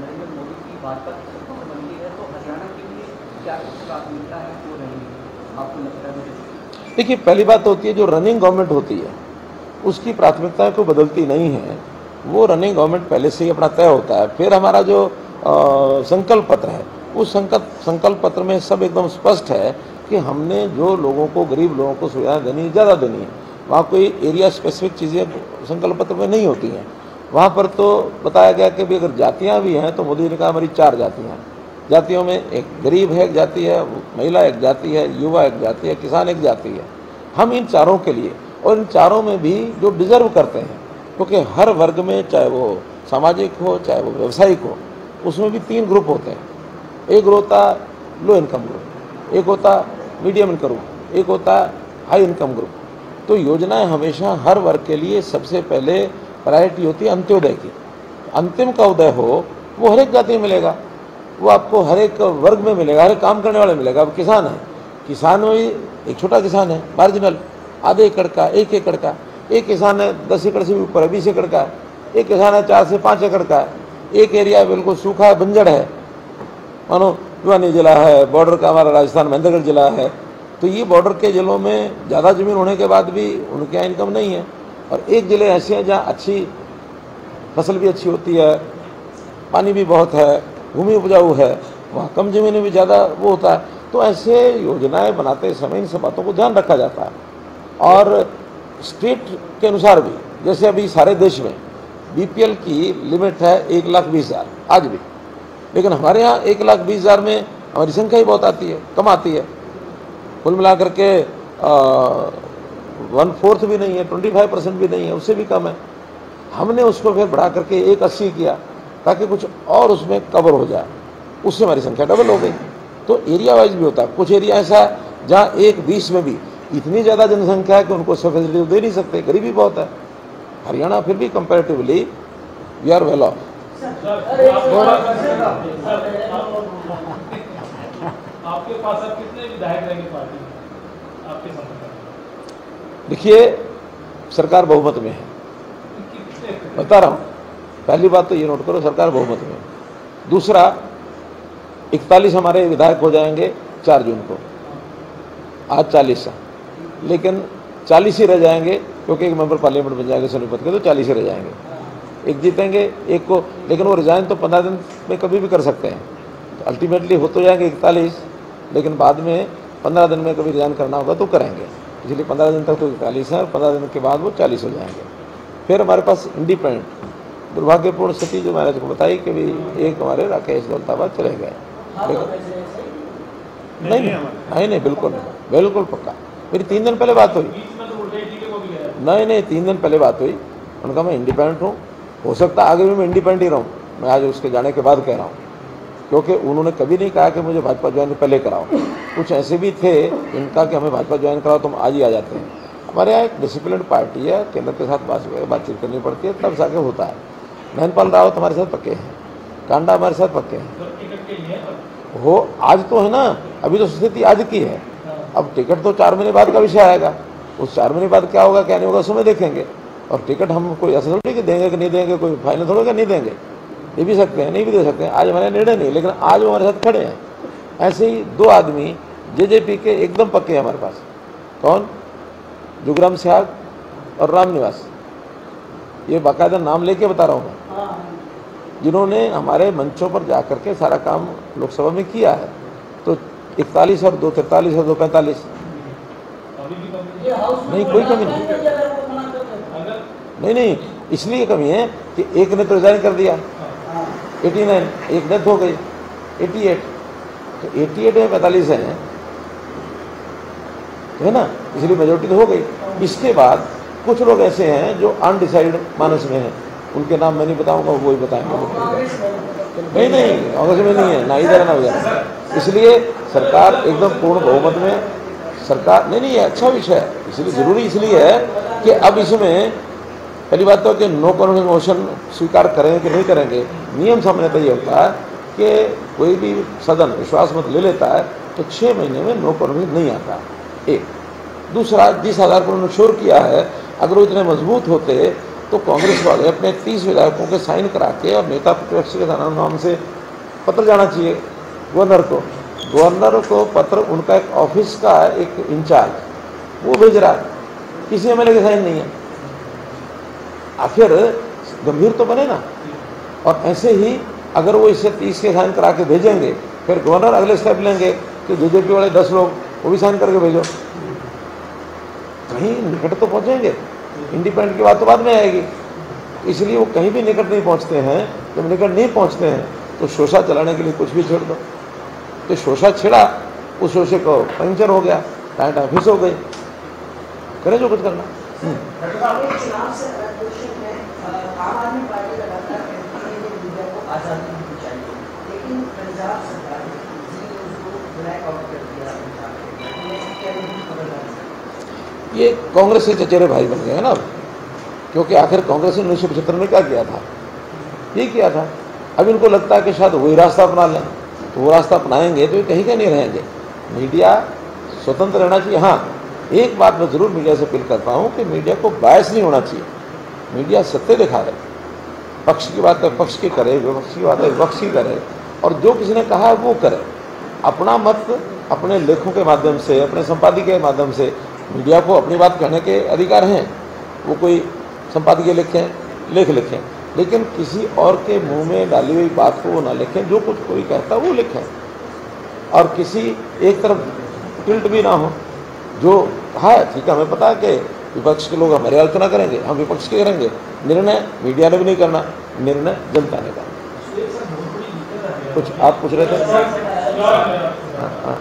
देखिए, पहली बात होती है जो रनिंग गवर्नमेंट होती है उसकी प्राथमिकताएं को बदलती नहीं है। वो रनिंग गवर्नमेंट पहले से ही अपना तय होता है। फिर हमारा जो संकल्प पत्र है, उस संकल्प पत्र में सब एकदम स्पष्ट है कि हमने जो लोगों को, गरीब लोगों को सुविधाएं देनी, ज़्यादा देनी है। वहाँ कोई एरिया स्पेसिफिक चीज़ें संकल्प पत्र में नहीं होती हैं। वहाँ पर तो बताया गया कि भी अगर जातियाँ भी हैं तो मोदी ने कहा हमारी 4 जातियाँ हैं। जातियों में एक गरीब है, एक जाति है, महिला एक जाति है, युवा एक जाति है, किसान एक जाति है। हम इन चारों के लिए, और इन चारों में भी जो डिजर्व करते हैं, क्योंकि हर वर्ग में, चाहे वो सामाजिक हो चाहे वो व्यवसायिक हो, उसमें भी 3 ग्रुप होते हैं। एक होता लो इनकम ग्रुप, एक होता मीडियम इनकम ग्रुप, एक होता हाई इनकम ग्रुप। तो योजनाएं हमेशा हर वर्ग के लिए सबसे पहले प्रायोरिटी होती है अंत्योदय की। अंतिम का उदय हो वो हर एक जाति में मिलेगा, वो आपको हर एक वर्ग में मिलेगा, हर एक काम करने वाले मिलेगा। अब किसान है, किसान में एक छोटा किसान है, मार्जिनल, आधे एकड़ का, 1 एकड़ का। एक किसान है 10 एकड़ से भी ऊपर है, 20 एकड़ का है। एक किसान है 4 से 5 एकड़ का है। एक एरिया बिल्कुल सूखा है, बंजर है, मानो भिवानी जिला है, बॉर्डर का हमारा राजस्थान महेंद्रगढ़ जिला है। तो ये बॉर्डर के जिलों में ज़्यादा ज़मीन होने के बाद भी उनके यहाँ इनकम नहीं है। और एक ज़िले ऐसे हैं जहाँ अच्छी फसल भी अच्छी होती है, पानी भी बहुत है, भूमि उपजाऊ है, वहाँ कम ज़मीन में भी ज़्यादा वो होता है। तो ऐसे योजनाएं बनाते समय इन सब बातों को ध्यान रखा जाता है। और स्टेट के अनुसार भी, जैसे अभी सारे देश में बीपीएल की लिमिट है 1,20,000 आज भी, लेकिन हमारे यहाँ 1,20,000 में हमारी संख्या ही बहुत आती है, कम आती है। कुल मिलाकर के 1/4 भी नहीं है, 25% भी नहीं है, उससे भी कम है। हमने उसको फिर बढ़ा करके 1,80 किया ताकि कुछ और उसमें कवर हो जाए, उससे हमारी संख्या डबल हो गई। तो एरिया वाइज भी होता है। कुछ एरिया ऐसा है जहाँ 1,20 में भी इतनी ज़्यादा जनसंख्या है कि उनको सब फैसिलिटी दे नहीं सकते, गरीबी बहुत है। हरियाणा फिर भी comparatively we are well off. आपके पास अब कितने विधायक रहेंगे पार्टी आपके साथ? देखिए, सरकार बहुमत में है, बता रहा हूँ। पहली बात तो ये नोट करो, सरकार बहुमत में है। दूसरा, 41 हमारे विधायक हो जाएंगे 4 जून को, आज 40 है, लेकिन 40 ही रह जाएंगे क्योंकि एक मेंबर पार्लियामेंट बन जाएंगे सोनीपत के, तो 40 ही रह जाएंगे। एक जीतेंगे, एक को, लेकिन वो रिजाइन तो 15 दिन में कभी भी कर सकते हैं। तो अल्टीमेटली हो तो जाएंगे 41, लेकिन बाद में 15 दिन में कभी रिजाइन करना होगा तो करेंगे। इसलिए 15 दिन तक तो 41 है और 15 दिन के बाद वो 40 हो जाएंगे। फिर हमारे पास इंडिपेंडेंट, दुर्भाग्यपूर्ण स्थिति जो मैंने आपको बताई कि भी एक हमारे राकेश दौलताबाद चले गए, नहीं, बिल्कुल नहीं, बिल्कुल पक्का। मेरी 3 दिन पहले बात हुई, नहीं 3 दिन पहले बात हुई। उनका मैं इंडिपेंडेंट हूँ, हो सकता आगे भी मैं इंडिपेंडेंट ही रहूँ। मैं आज उसके जाने के बाद कह रहा हूँ, क्योंकि उन्होंने कभी नहीं कहा कि मुझे भाजपा ज्वाइन पहले कराओ। कुछ ऐसे भी थे इनका कि हमें भाजपा ज्वाइन कराओ तो हम आज ही आ जाते हैं। हमारे यहाँ एक डिसिप्लिन पार्टी है, केंद्र के साथ बातचीत करनी पड़ती है, तब जाके होता है। नैनपाल रावत हमारे साथ पक्के हैं, कांडा हमारे साथ पक्के हैं। हो आज तो है ना, अभी तो स्थिति आज की है। अब टिकट तो 4 महीने बाद का विषय आएगा, उस 4 महीने बाद क्या होगा क्या नहीं होगा उसमें देखेंगे। और टिकट हम कोई ऐसा थोड़ी कि देंगे कि नहीं देंगे, कोई फाइनल थोड़ा नहीं देंगे, दे भी सकते हैं नहीं भी दे सकते हैं। आज हमारे निर्णय नहीं, लेकिन आज वो हमारे साथ खड़े हैं। ऐसे ही 2 आदमी जेजेपी के एकदम पक्के हैं हमारे पास। कौन? जुगराम सिहाग और राम निवास, ये बाकायदा नाम लेके बता रहा हूँ मैं, जिन्होंने हमारे मंचों पर जा करके सारा काम लोकसभा में किया है। तो 41 और 2 43 और 2 45, नहीं कोई कमी नहीं, नहीं इसलिए कमी है कि एक ने तो रिजाइन कर दिया 89, एक डेथ हो गई 88, तो 88 में 45 हैं, है ना, इसलिए मेजोरिटी तो हो गई। इसके बाद कुछ लोग ऐसे हैं जो अनडिसाइडेड मानस में हैं, उनके नाम मैं नहीं बताऊंगा, वो ही बताएंगे। नहीं कांग्रेस में नहीं है, ना इधर ना उधर। इसलिए सरकार एकदम पूर्ण बहुमत में सरकार नहीं अच्छा विषय है, इसलिए जरूरी इसलिए है कि अब इसमें पहली बात तो कि नो कॉन्फिडेंस मोशन स्वीकार करेंगे कि नहीं करेंगे। नियम सामान्यतः ये होता है कि कोई भी सदन विश्वास मत ले लेता है तो 6 महीने में नो कॉन्फिडेंस नहीं आता। एक दूसरा, जिस आधार पर उन्होंने शोर किया है, अगर वो इतने मजबूत होते तो कांग्रेस वाले अपने 30 विधायकों के साइन करा के और नेता प्रतिपक्ष के नाम से पत्र जाना चाहिए गवर्नर को पत्र, उनका एक ऑफिस का एक इंचार्ज वो भेज रहा है, किसी एमएलए के साइन नहीं है। आखिर गंभीर तो बने ना। और ऐसे ही अगर वो इसे 30 के साइन करा के भेजेंगे, फिर गवर्नर अगले स्टेप लेंगे कि बीजेपी वाले 10 लोग वो भी साइन करके भेजो, कहीं निकट तो पहुंचेंगे। इंडिपेंडेंट की बात तो बाद में आएगी, इसलिए वो कहीं भी निकट नहीं पहुंचते हैं। जब निकट नहीं पहुंचते हैं तो शोषा चलाने के लिए कुछ भी छेड़ दो। तो शोषा छिड़ा, उस शोषे को पंचर हो गया, टाइट ऑफिस हो गई, करें जो कुछ करना। चुनाव से आम आदमी पार्टी लगातार कहती है कि मीडिया को आज़ादी मिलनी चाहिए, लेकिन पंजाब सरकार ने उसको ब्लैक आउट कर दिया। ये कांग्रेस के चचेरे भाई बन गए हैं ना, क्योंकि आखिर कांग्रेस ने 1975 में क्या किया था, ये किया था। अब इनको लगता है कि शायद वही रास्ता अपना लें, तो वो रास्ता अपनाएंगे तो ये कहीं का नहीं रहेंगे। मीडिया स्वतंत्र रहना चाहिए। हाँ, एक बात मैं ज़रूर मीडिया से अपील करता हूँ कि मीडिया को बायस नहीं होना चाहिए। मीडिया सत्य दिखा रहे, पक्ष की बात है पक्ष की करे, विपक्ष की बात है विपक्ष की करे, और जो किसी ने कहा है वो करे। अपना मत अपने लेखों के माध्यम से, अपने संपादकीय के माध्यम से, मीडिया को अपनी बात कहने के अधिकार हैं। वो कोई संपादकीय लिखें, लेकिन किसी और के मुंह में डाली हुई बात को वो ना लिखें। जो कुछ कोई कहता वो लिखें, और किसी एक तरफ टिल्ट भी ना हो। जो कहा है ठीक है, हमें पता है कि विपक्ष के लोग हमारी आलोचना करेंगे, हम विपक्ष के करेंगे। निर्णय मीडिया ने भी नहीं करना, निर्णय जनता ने करना। कुछ आप पूछ रहे थे? हाँ।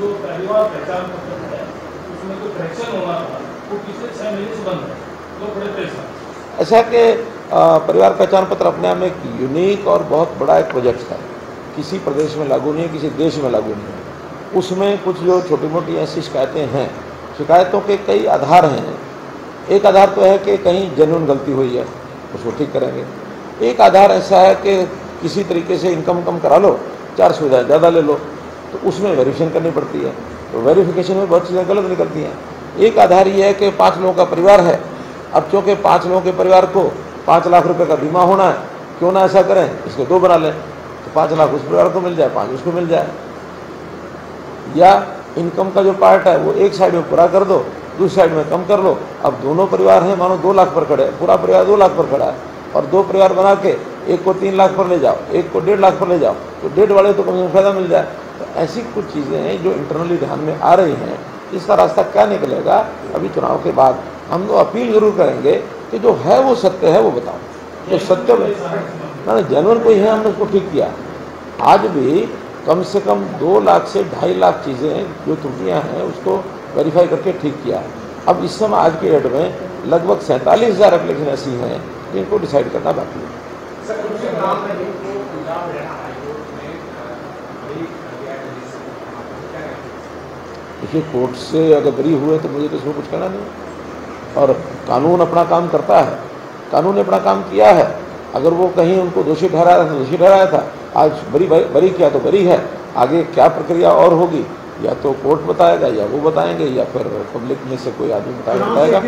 ऐसा कि परिवार पहचान पत्र अपने आप में एक यूनिक और बहुत बड़ा एक प्रोजेक्ट है, किसी प्रदेश में लागू नहीं है, किसी देश में लागू नहीं है। उसमें कुछ जो छोटी मोटी ऐसी शिकायतें हैं, शिकायतों के कई आधार हैं। एक आधार तो है कि कहीं जेन्युइन गलती हुई है, उसको ठीक करेंगे। एक आधार ऐसा है कि किसी तरीके से इनकम कम करा लो, 4 सुविधाएँ ज़्यादा ले लो, तो उसमें वेरिफिकेशन करनी पड़ती है, तो वेरिफिकेशन में बहुत चीज़ें गलत निकलती हैं। एक आधार ये है कि 5 लोगों का परिवार है, अब चूँकि 5 लोगों के परिवार को 5 लाख रुपए का बीमा होना है, क्यों ना ऐसा करें, इसको 2 बना लें, तो 5 लाख उस परिवार को मिल जाए, 5 उसको मिल जाए। या इनकम का जो पार्ट है वो एक साइड में पूरा कर दो, दूसरी साइड में कम कर लो। अब दोनों परिवार हैं, मानो 2 लाख पर खड़े, पूरा परिवार 2 लाख पर खड़ा है, और 2 परिवार बना के एक को 3 लाख पर ले जाओ, एक को 1.5 लाख पर ले जाओ, तो 1.5 वाले तो कम से कम फायदा मिल जाए। तो ऐसी कुछ चीज़ें हैं जो इंटरनली ध्यान में आ रही हैं। इसका रास्ता क्या निकलेगा, अभी चुनाव के बाद हम लोग अपील जरूर करेंगे कि जो है वो सत्य है वो बताओ। तो सत्य में जेन्युइन कोई है, हमने उसको ठीक किया। आज भी कम से कम 2 लाख से 2.5 लाख चीज़ें जो त्रुटियाँ हैं उसको वेरीफाई करके ठीक किया। अब इस समय आज के डेट में लगभग 47,000 एप्लीकेशन ऐसी हैं जिनको डिसाइड करना बाकी है। देखिए, कोर्ट से अगर बरी हुए तो मुझे तो इसमें कुछ कहना नहीं, और कानून अपना काम करता है, कानून ने अपना काम किया है। अगर वो कहीं उनको दोषी ठहराया था तो दोषी ठहराया था, आज बरी किया तो बरी है। आगे क्या प्रक्रिया और होगी, या तो कोर्ट बताएगा या वो बताएंगे, या फिर पब्लिक में से कोई आदमी बताएगा।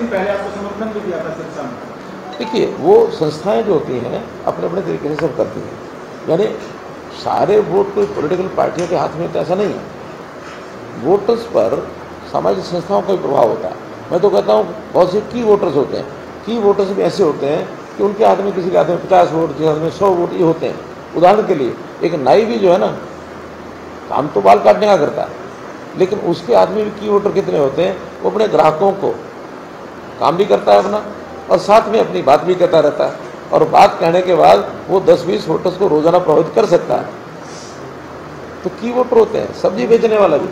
देखिए, वो संस्थाएं जो होती हैं अपने अपने तरीके से सब करती हैं, यानी सारे वोट कोई पॉलिटिकल पार्टियों के हाथ में तो ऐसा नहीं है। वोटर्स पर सामाजिक संस्थाओं का भी प्रभाव होता है। मैं तो कहता हूँ बहुत से की वोटर्स होते हैं, की वोटर्स भी ऐसे होते हैं कि उनके हाथ में, किसी के हाथ में 50 वोट, किसी हाथ में 100 वोट ये होते हैं। उदाहरण के लिए एक नाई भी जो है ना, काम तो बाल काटने का करता है, लेकिन उसके हाथ में भी की वोटर कितने होते हैं। वो अपने ग्राहकों को काम भी करता है अपना, और साथ में अपनी बात भी कहता रहता है, और बात कहने के बाद वो 10-20 वोटर्स को रोजाना प्रभावित कर सकता है। तो की वोटर होते हैं, सब्जी बेचने वाला भी।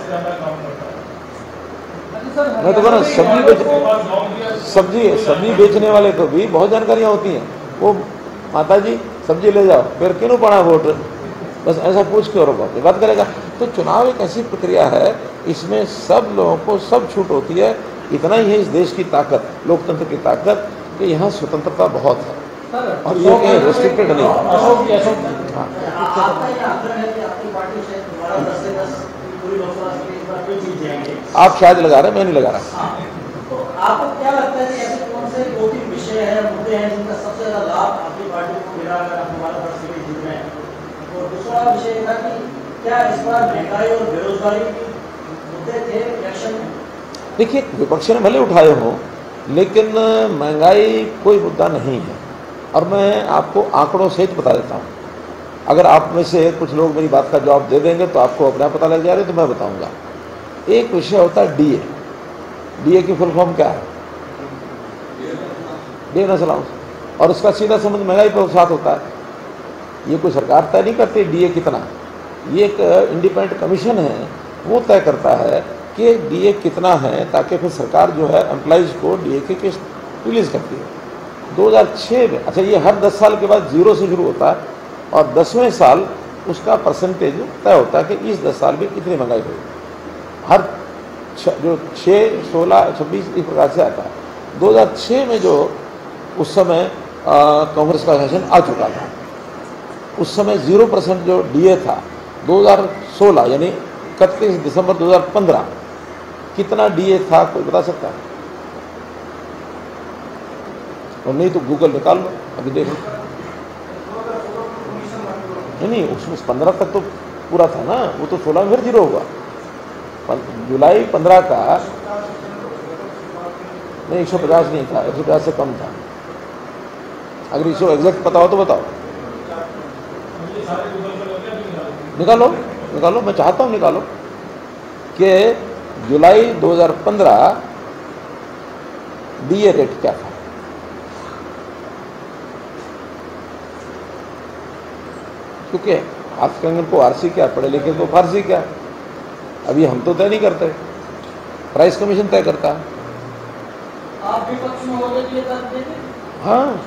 मैं तो कहना सब्जी बेचने वाले को भी बहुत जानकारियां होती हैं। वो माता जी सब्जी ले जाओ, फिर क्यों पड़ा वोट, बस ऐसा पूछ के और बात करेगा। तो चुनाव एक ऐसी प्रक्रिया है, इसमें सब लोगों को सब छूट होती है। इतना ही है इस देश की ताकत, लोकतंत्र की ताकत, कि यहाँ स्वतंत्रता बहुत है और ये कहीं रेस्ट्रिक्टेड नहीं है। आप शायद लगा रहे हैं, मैं नहीं लगा रहा। तो आपको क्या लगता है कि ऐसे कौन से 2-3 विषय हैं, मुद्दे हैं जिनका सबसे ज्यादा लाभ आपकी पार्टी को मिला अगर आप हमारा 10 सीटें जीत रहे हैं? और दूसरा विषय था कि क्या इस बार महंगाई और बेरोजगारी के मुद्दे थे इलेक्शन में? देखिए, विपक्ष ने भले उठाए हों, लेकिन महंगाई कोई मुद्दा नहीं है। और मैं आपको आंकड़ों सहित बता देता हूँ। अगर आप में से कुछ लोग मेरी बात का जवाब दे देंगे तो आपको अपना पता लग जाएगा, तो मैं बताऊंगा। एक विषय होता है डीए। डीए की फुल फॉर्म क्या है? डे नेशनल अलाउंस, और उसका सीधा संबंध महंगाई पर साथ होता है। ये कोई सरकार तय नहीं करती डीए कितना, ये एक इंडिपेंडेंट कमीशन है, वो तय करता है कि डीए कितना है, ताकि फिर सरकार जो है एम्प्लॉइज को डीए की किस्त रिलीज करती है। 2006 में, अच्छा ये हर 10 साल के बाद 0 से शुरू होता है, और 10वें साल उसका परसेंटेज तय होता है कि इस 10 साल में कितनी महंगाई हुई। हर जो 6, 16, 26 इस प्रकार से आता है। 2006 में जो उस समय कांग्रेस का शासन आ चुका था, उस समय 0% जो डीए था। 2016 यानी 31 दिसंबर 2015 कितना डीए था, कोई बता सकता है? और नहीं तो गूगल निकाल लो, अभी देख लो। नहीं, उसमें 15 तक तो पूरा था ना, वो तो 16 में फिर 0 हुआ। जुलाई 15 का नहीं, 150 नहीं था, 150 से कम था। अगर इसको एग्जैक्ट पता हो तो बताओ। निकालो निकालो, मैं चाहता हूँ निकालो कि जुलाई 2015 डीए रेट क्या था। क्योंकि आप कहेंगे को आरसी क्या, पढ़े लिखे को फारसी क्या, अभी हम तो तय नहीं करते, प्राइस कमीशन तय करता है। आप विपक्ष में होने के लिए तर्क देंगे? हाँ,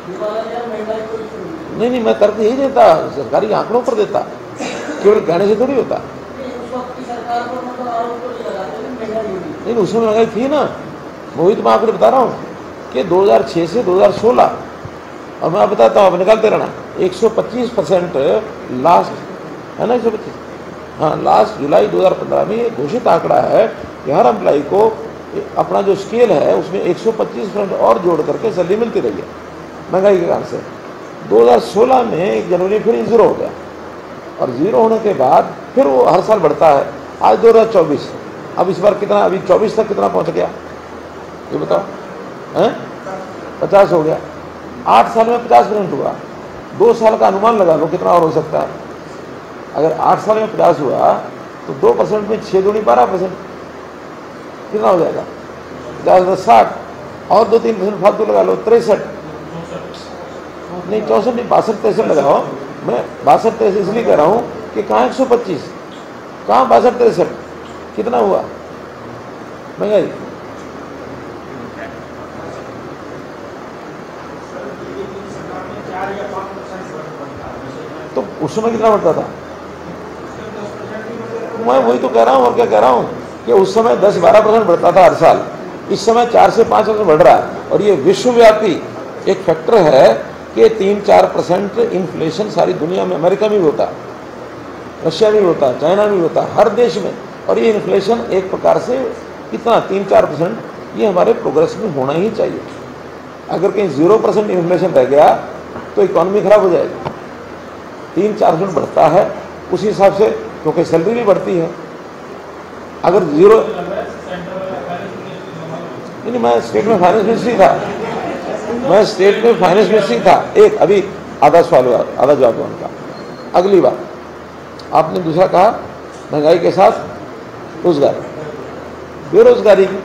नहीं, मैं तर्क यही देता, सरकारी आंकड़ों पर देता, केवल कहने से थोड़ी होता। उस वक्त की सरकार पर मतलब आरोप तो नहीं लगाते महंगाई हुई। नहीं, उसमें महंगाई थी ना, वही तो मैं आपको बता रहा हूँ कि 2006 से 2016, और मैं बताता हूँ, आप निकालते रहना, 125% लास्ट है ना, 125। हाँ, लास्ट जुलाई 2015 में ये घोषित आंकड़ा है कि हर एम्प्लाई को अपना जो स्केल है उसमें 125% और जोड़ करके सैलरी मिलती रही है महंगाई के कारण से। 2016 में 1 जनवरी फिर 0 हो गया, और 0 होने के बाद फिर वो हर साल बढ़ता है। आज 2024, अब इस बार कितना, अभी 24 तक कितना पहुंच गया ये बताओ? हैं 50 हो गया। 8 साल में 50% हुआ। 2 साल का अनुमान लगा लो कितना और हो सकता है। अगर 8 साल में 50 हुआ तो 2% में 6 दूनी 12%, कितना हो जाएगा? 60, और 2-3% फालतू लगा लो, 63, नहीं 64 नहीं, 62-63 लगाओ। मैं 62-63 इसलिए कह रहा हूँ कि कहाँ 125, कहाँ 62-63, कितना हुआ महंगाई? तो उस समय कितना बढ़ता था? मैं वही तो कह रहा हूँ, और क्या कह रहा हूँ कि उस समय 10-12% बढ़ता था हर साल, इस समय 4 से 5% बढ़ रहा है। और ये विश्वव्यापी एक फैक्टर है कि 3-4% इन्फ्लेशन सारी दुनिया में, अमेरिका में भी होता है, रशिया में भी होता है, चाइना में भी होता है, हर देश में। और ये इन्फ्लेशन एक प्रकार से कितना 3-4%, ये हमारे प्रोग्रेस में होना ही चाहिए। अगर कहीं 0% इन्फ्लेशन रह गया तो इकोनॉमी खराब हो जाएगी। 3-4% बढ़ता है उसी हिसाब से, क्योंकि सैलरी भी बढ़ती है। अगर 0, नहीं, मैं स्टेट में फाइनेंस मिनिस्ट्री था, मैं स्टेट में फाइनेंस मिनिस्ट्री था। एक अभी आधा सवाल हुआ, आधा जवाब हुआ उनका। अगली बात आपने दूसरा कहा, महंगाई के साथ रोजगार, बेरोजगारी की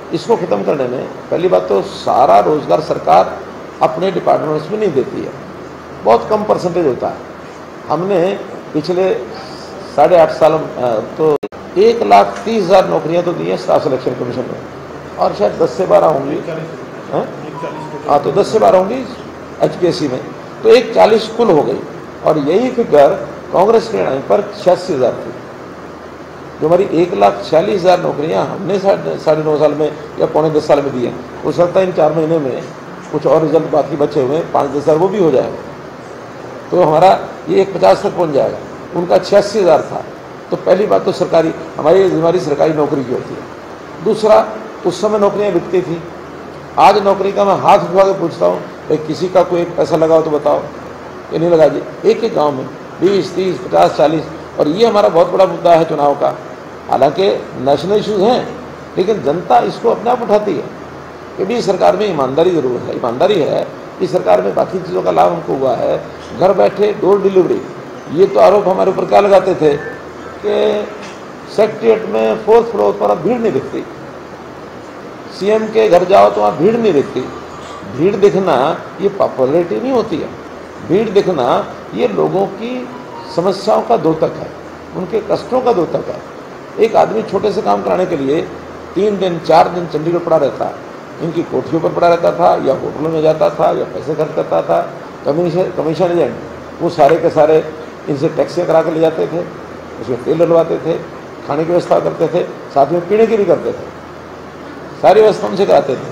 इसको ख़त्म करने में पहली बात तो सारा रोज़गार सरकार अपने डिपार्टमेंट्स में नहीं देती है, बहुत कम परसेंटेज होता है। हमने पिछले 8.5 साल तो 1,30,000 नौकरियां तो दी हैं स्टाफ सिलेक्शन कमीशन में, और शायद 10 से 12 होंगी, हाँ तो 10 से 12 होंगी HPSC में, तो 1,40 कुल हो गई। और यही फिगर कांग्रेस के टाइम पर 86,000 थी। जो हमारी 1,46,000 नौकरियां हमने 9.5 साल में या पौने 10 साल में दी हैं, हो सकता है इन 4 महीने में कुछ और रिजल्ट बाकी बचे हुए 5-10 हज़ार वो भी हो जाएगा, तो हमारा ये 150 तक पहुंच जाएगा। उनका 86,000 था। तो पहली बात तो सरकारी हमारी सरकारी नौकरी की होती है। दूसरा, उस समय नौकरियां बिकती थी। आज नौकरी का मैं हाथ उठवा के पूछता हूँ, भाई किसी का कोई पैसा लगाओ तो बताओ, ये नहीं लगा जी। एक एक गाँव में 20, 30, 50, 40, और ये हमारा बहुत बड़ा मुद्दा है चुनाव का। हालांकि नेशनल इश्यूज हैं, लेकिन जनता इसको अपने आप उठाती है कि भी सरकार में ईमानदारी जरूर है। ईमानदारी है, इस सरकार में बाकी चीज़ों का लाभ हमको हुआ है। घर बैठे डोर डिलीवरी, ये तो आरोप हमारे ऊपर क्या लगाते थे कि सेक्रेटरिएट में 4th फ्लोर पर भीड़ नहीं दिखती, CM के घर जाओ तो वहाँ भीड़ नहीं दिखती। भीड़ दिखना ये पॉपुलैरिटी नहीं होती है, भीड़ दिखना ये लोगों की समस्याओं का द्योतक है, उनके कष्टों का द्योतक है। एक आदमी छोटे से काम कराने के लिए 3 दिन 4 दिन चंडीगढ़ पड़ा रहता है, इनकी कोठियों पर पड़ा रहता था, या होटलों में जाता था, या पैसे खर्च करता था। कमीशन एजेंट वो सारे के सारे इनसे टैक्सियाँ करा के ले जाते थे, उसमें तेल डलवाते थे, खाने की व्यवस्था करते थे, साथ में पीने की भी करते थे, सारी व्यवस्था उनसे कराते थे।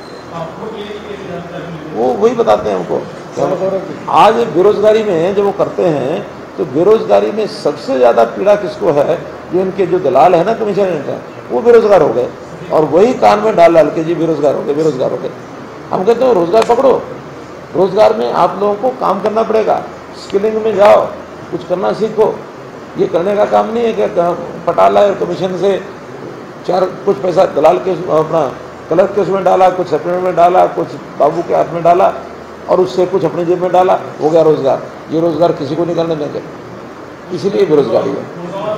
वो वही बताते हैं हमको। आज बेरोजगारी में जब वो करते हैं तो बेरोजगारी में सबसे ज़्यादा पीड़ा किसको है? जो इनके जो दलाल है ना कमीशन एजेंट है, वो बेरोजगार हो गए, और वही कान में डाल के जी बेरोजगार हो गए, बेरोजगार हो गए। हम कहते हैं रोजगार पकड़ो, रोजगार में आप लोगों को काम करना पड़ेगा, स्किलिंग में जाओ, कुछ करना सीखो। ये करने का काम नहीं है कि पटाला है कमीशन से कुछ पैसा दलाल के अपना क्लर्क के उसमें डाला, कुछ सप्लीमेंट में डाला, कुछ बाबू के हाथ में डाला, और उससे कुछ अपनी जेब में डाला, हो गया रोजगार। ये रोजगार किसी को नहीं करने देंगे, इसीलिए बेरोजगारी है।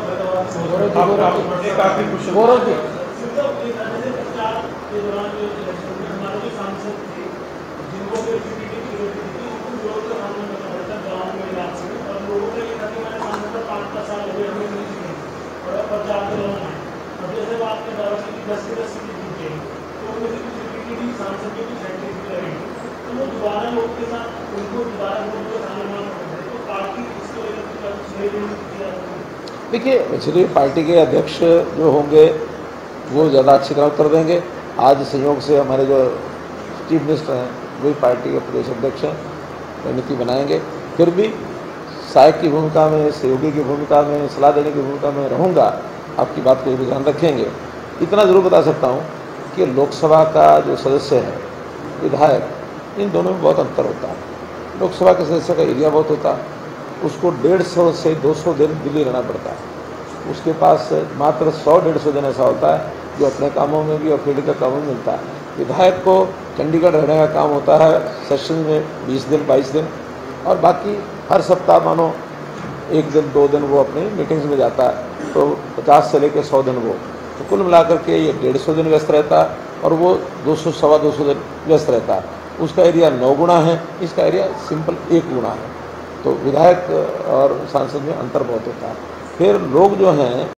देखिए, एक्चुअली पार्टी के अध्यक्ष जो होंगे वो ज़्यादा अच्छी तरह उत्तर देंगे। आज संयोग से हमारे जो चीफ मिनिस्टर हैं वही पार्टी के प्रदेश अध्यक्ष हैं, रणनीति बनाएंगे। फिर भी सहायक की भूमिका में, सहयोगी की भूमिका में, सलाह देने की भूमिका में रहूँगा। आपकी बात को भी ध्यान रखेंगे। इतना ज़रूर बता सकता हूँ कि लोकसभा का जो सदस्य है, विधायक, इन दोनों में बहुत अंतर होता है। लोकसभा के सदस्य का एरिया बहुत होता है, उसको 150 से 200 दिन दिल्ली रहना पड़ता है। उसके पास मात्र 100-150 दिन ऐसा होता है जो अपने कामों में भी और फील्ड के कामों में मिलता है। विधायक को चंडीगढ़ रहने का काम होता है सेशन में 20 दिन 22 दिन, और बाकी हर सप्ताह मानो 1 दिन 2 दिन वो अपनी मीटिंग्स में जाता है, तो 50 से लेकर 100 दिन वो, तो कुल मिलाकर के ये 150 दिन व्यस्त रहता है, और वो 200 सवा 200 दिन व्यस्त रहता है। उसका एरिया 9 गुना है, इसका एरिया सिंपल 1 गुना है। तो विधायक और सांसद में अंतर बहुत होता है। फिर लोग जो हैं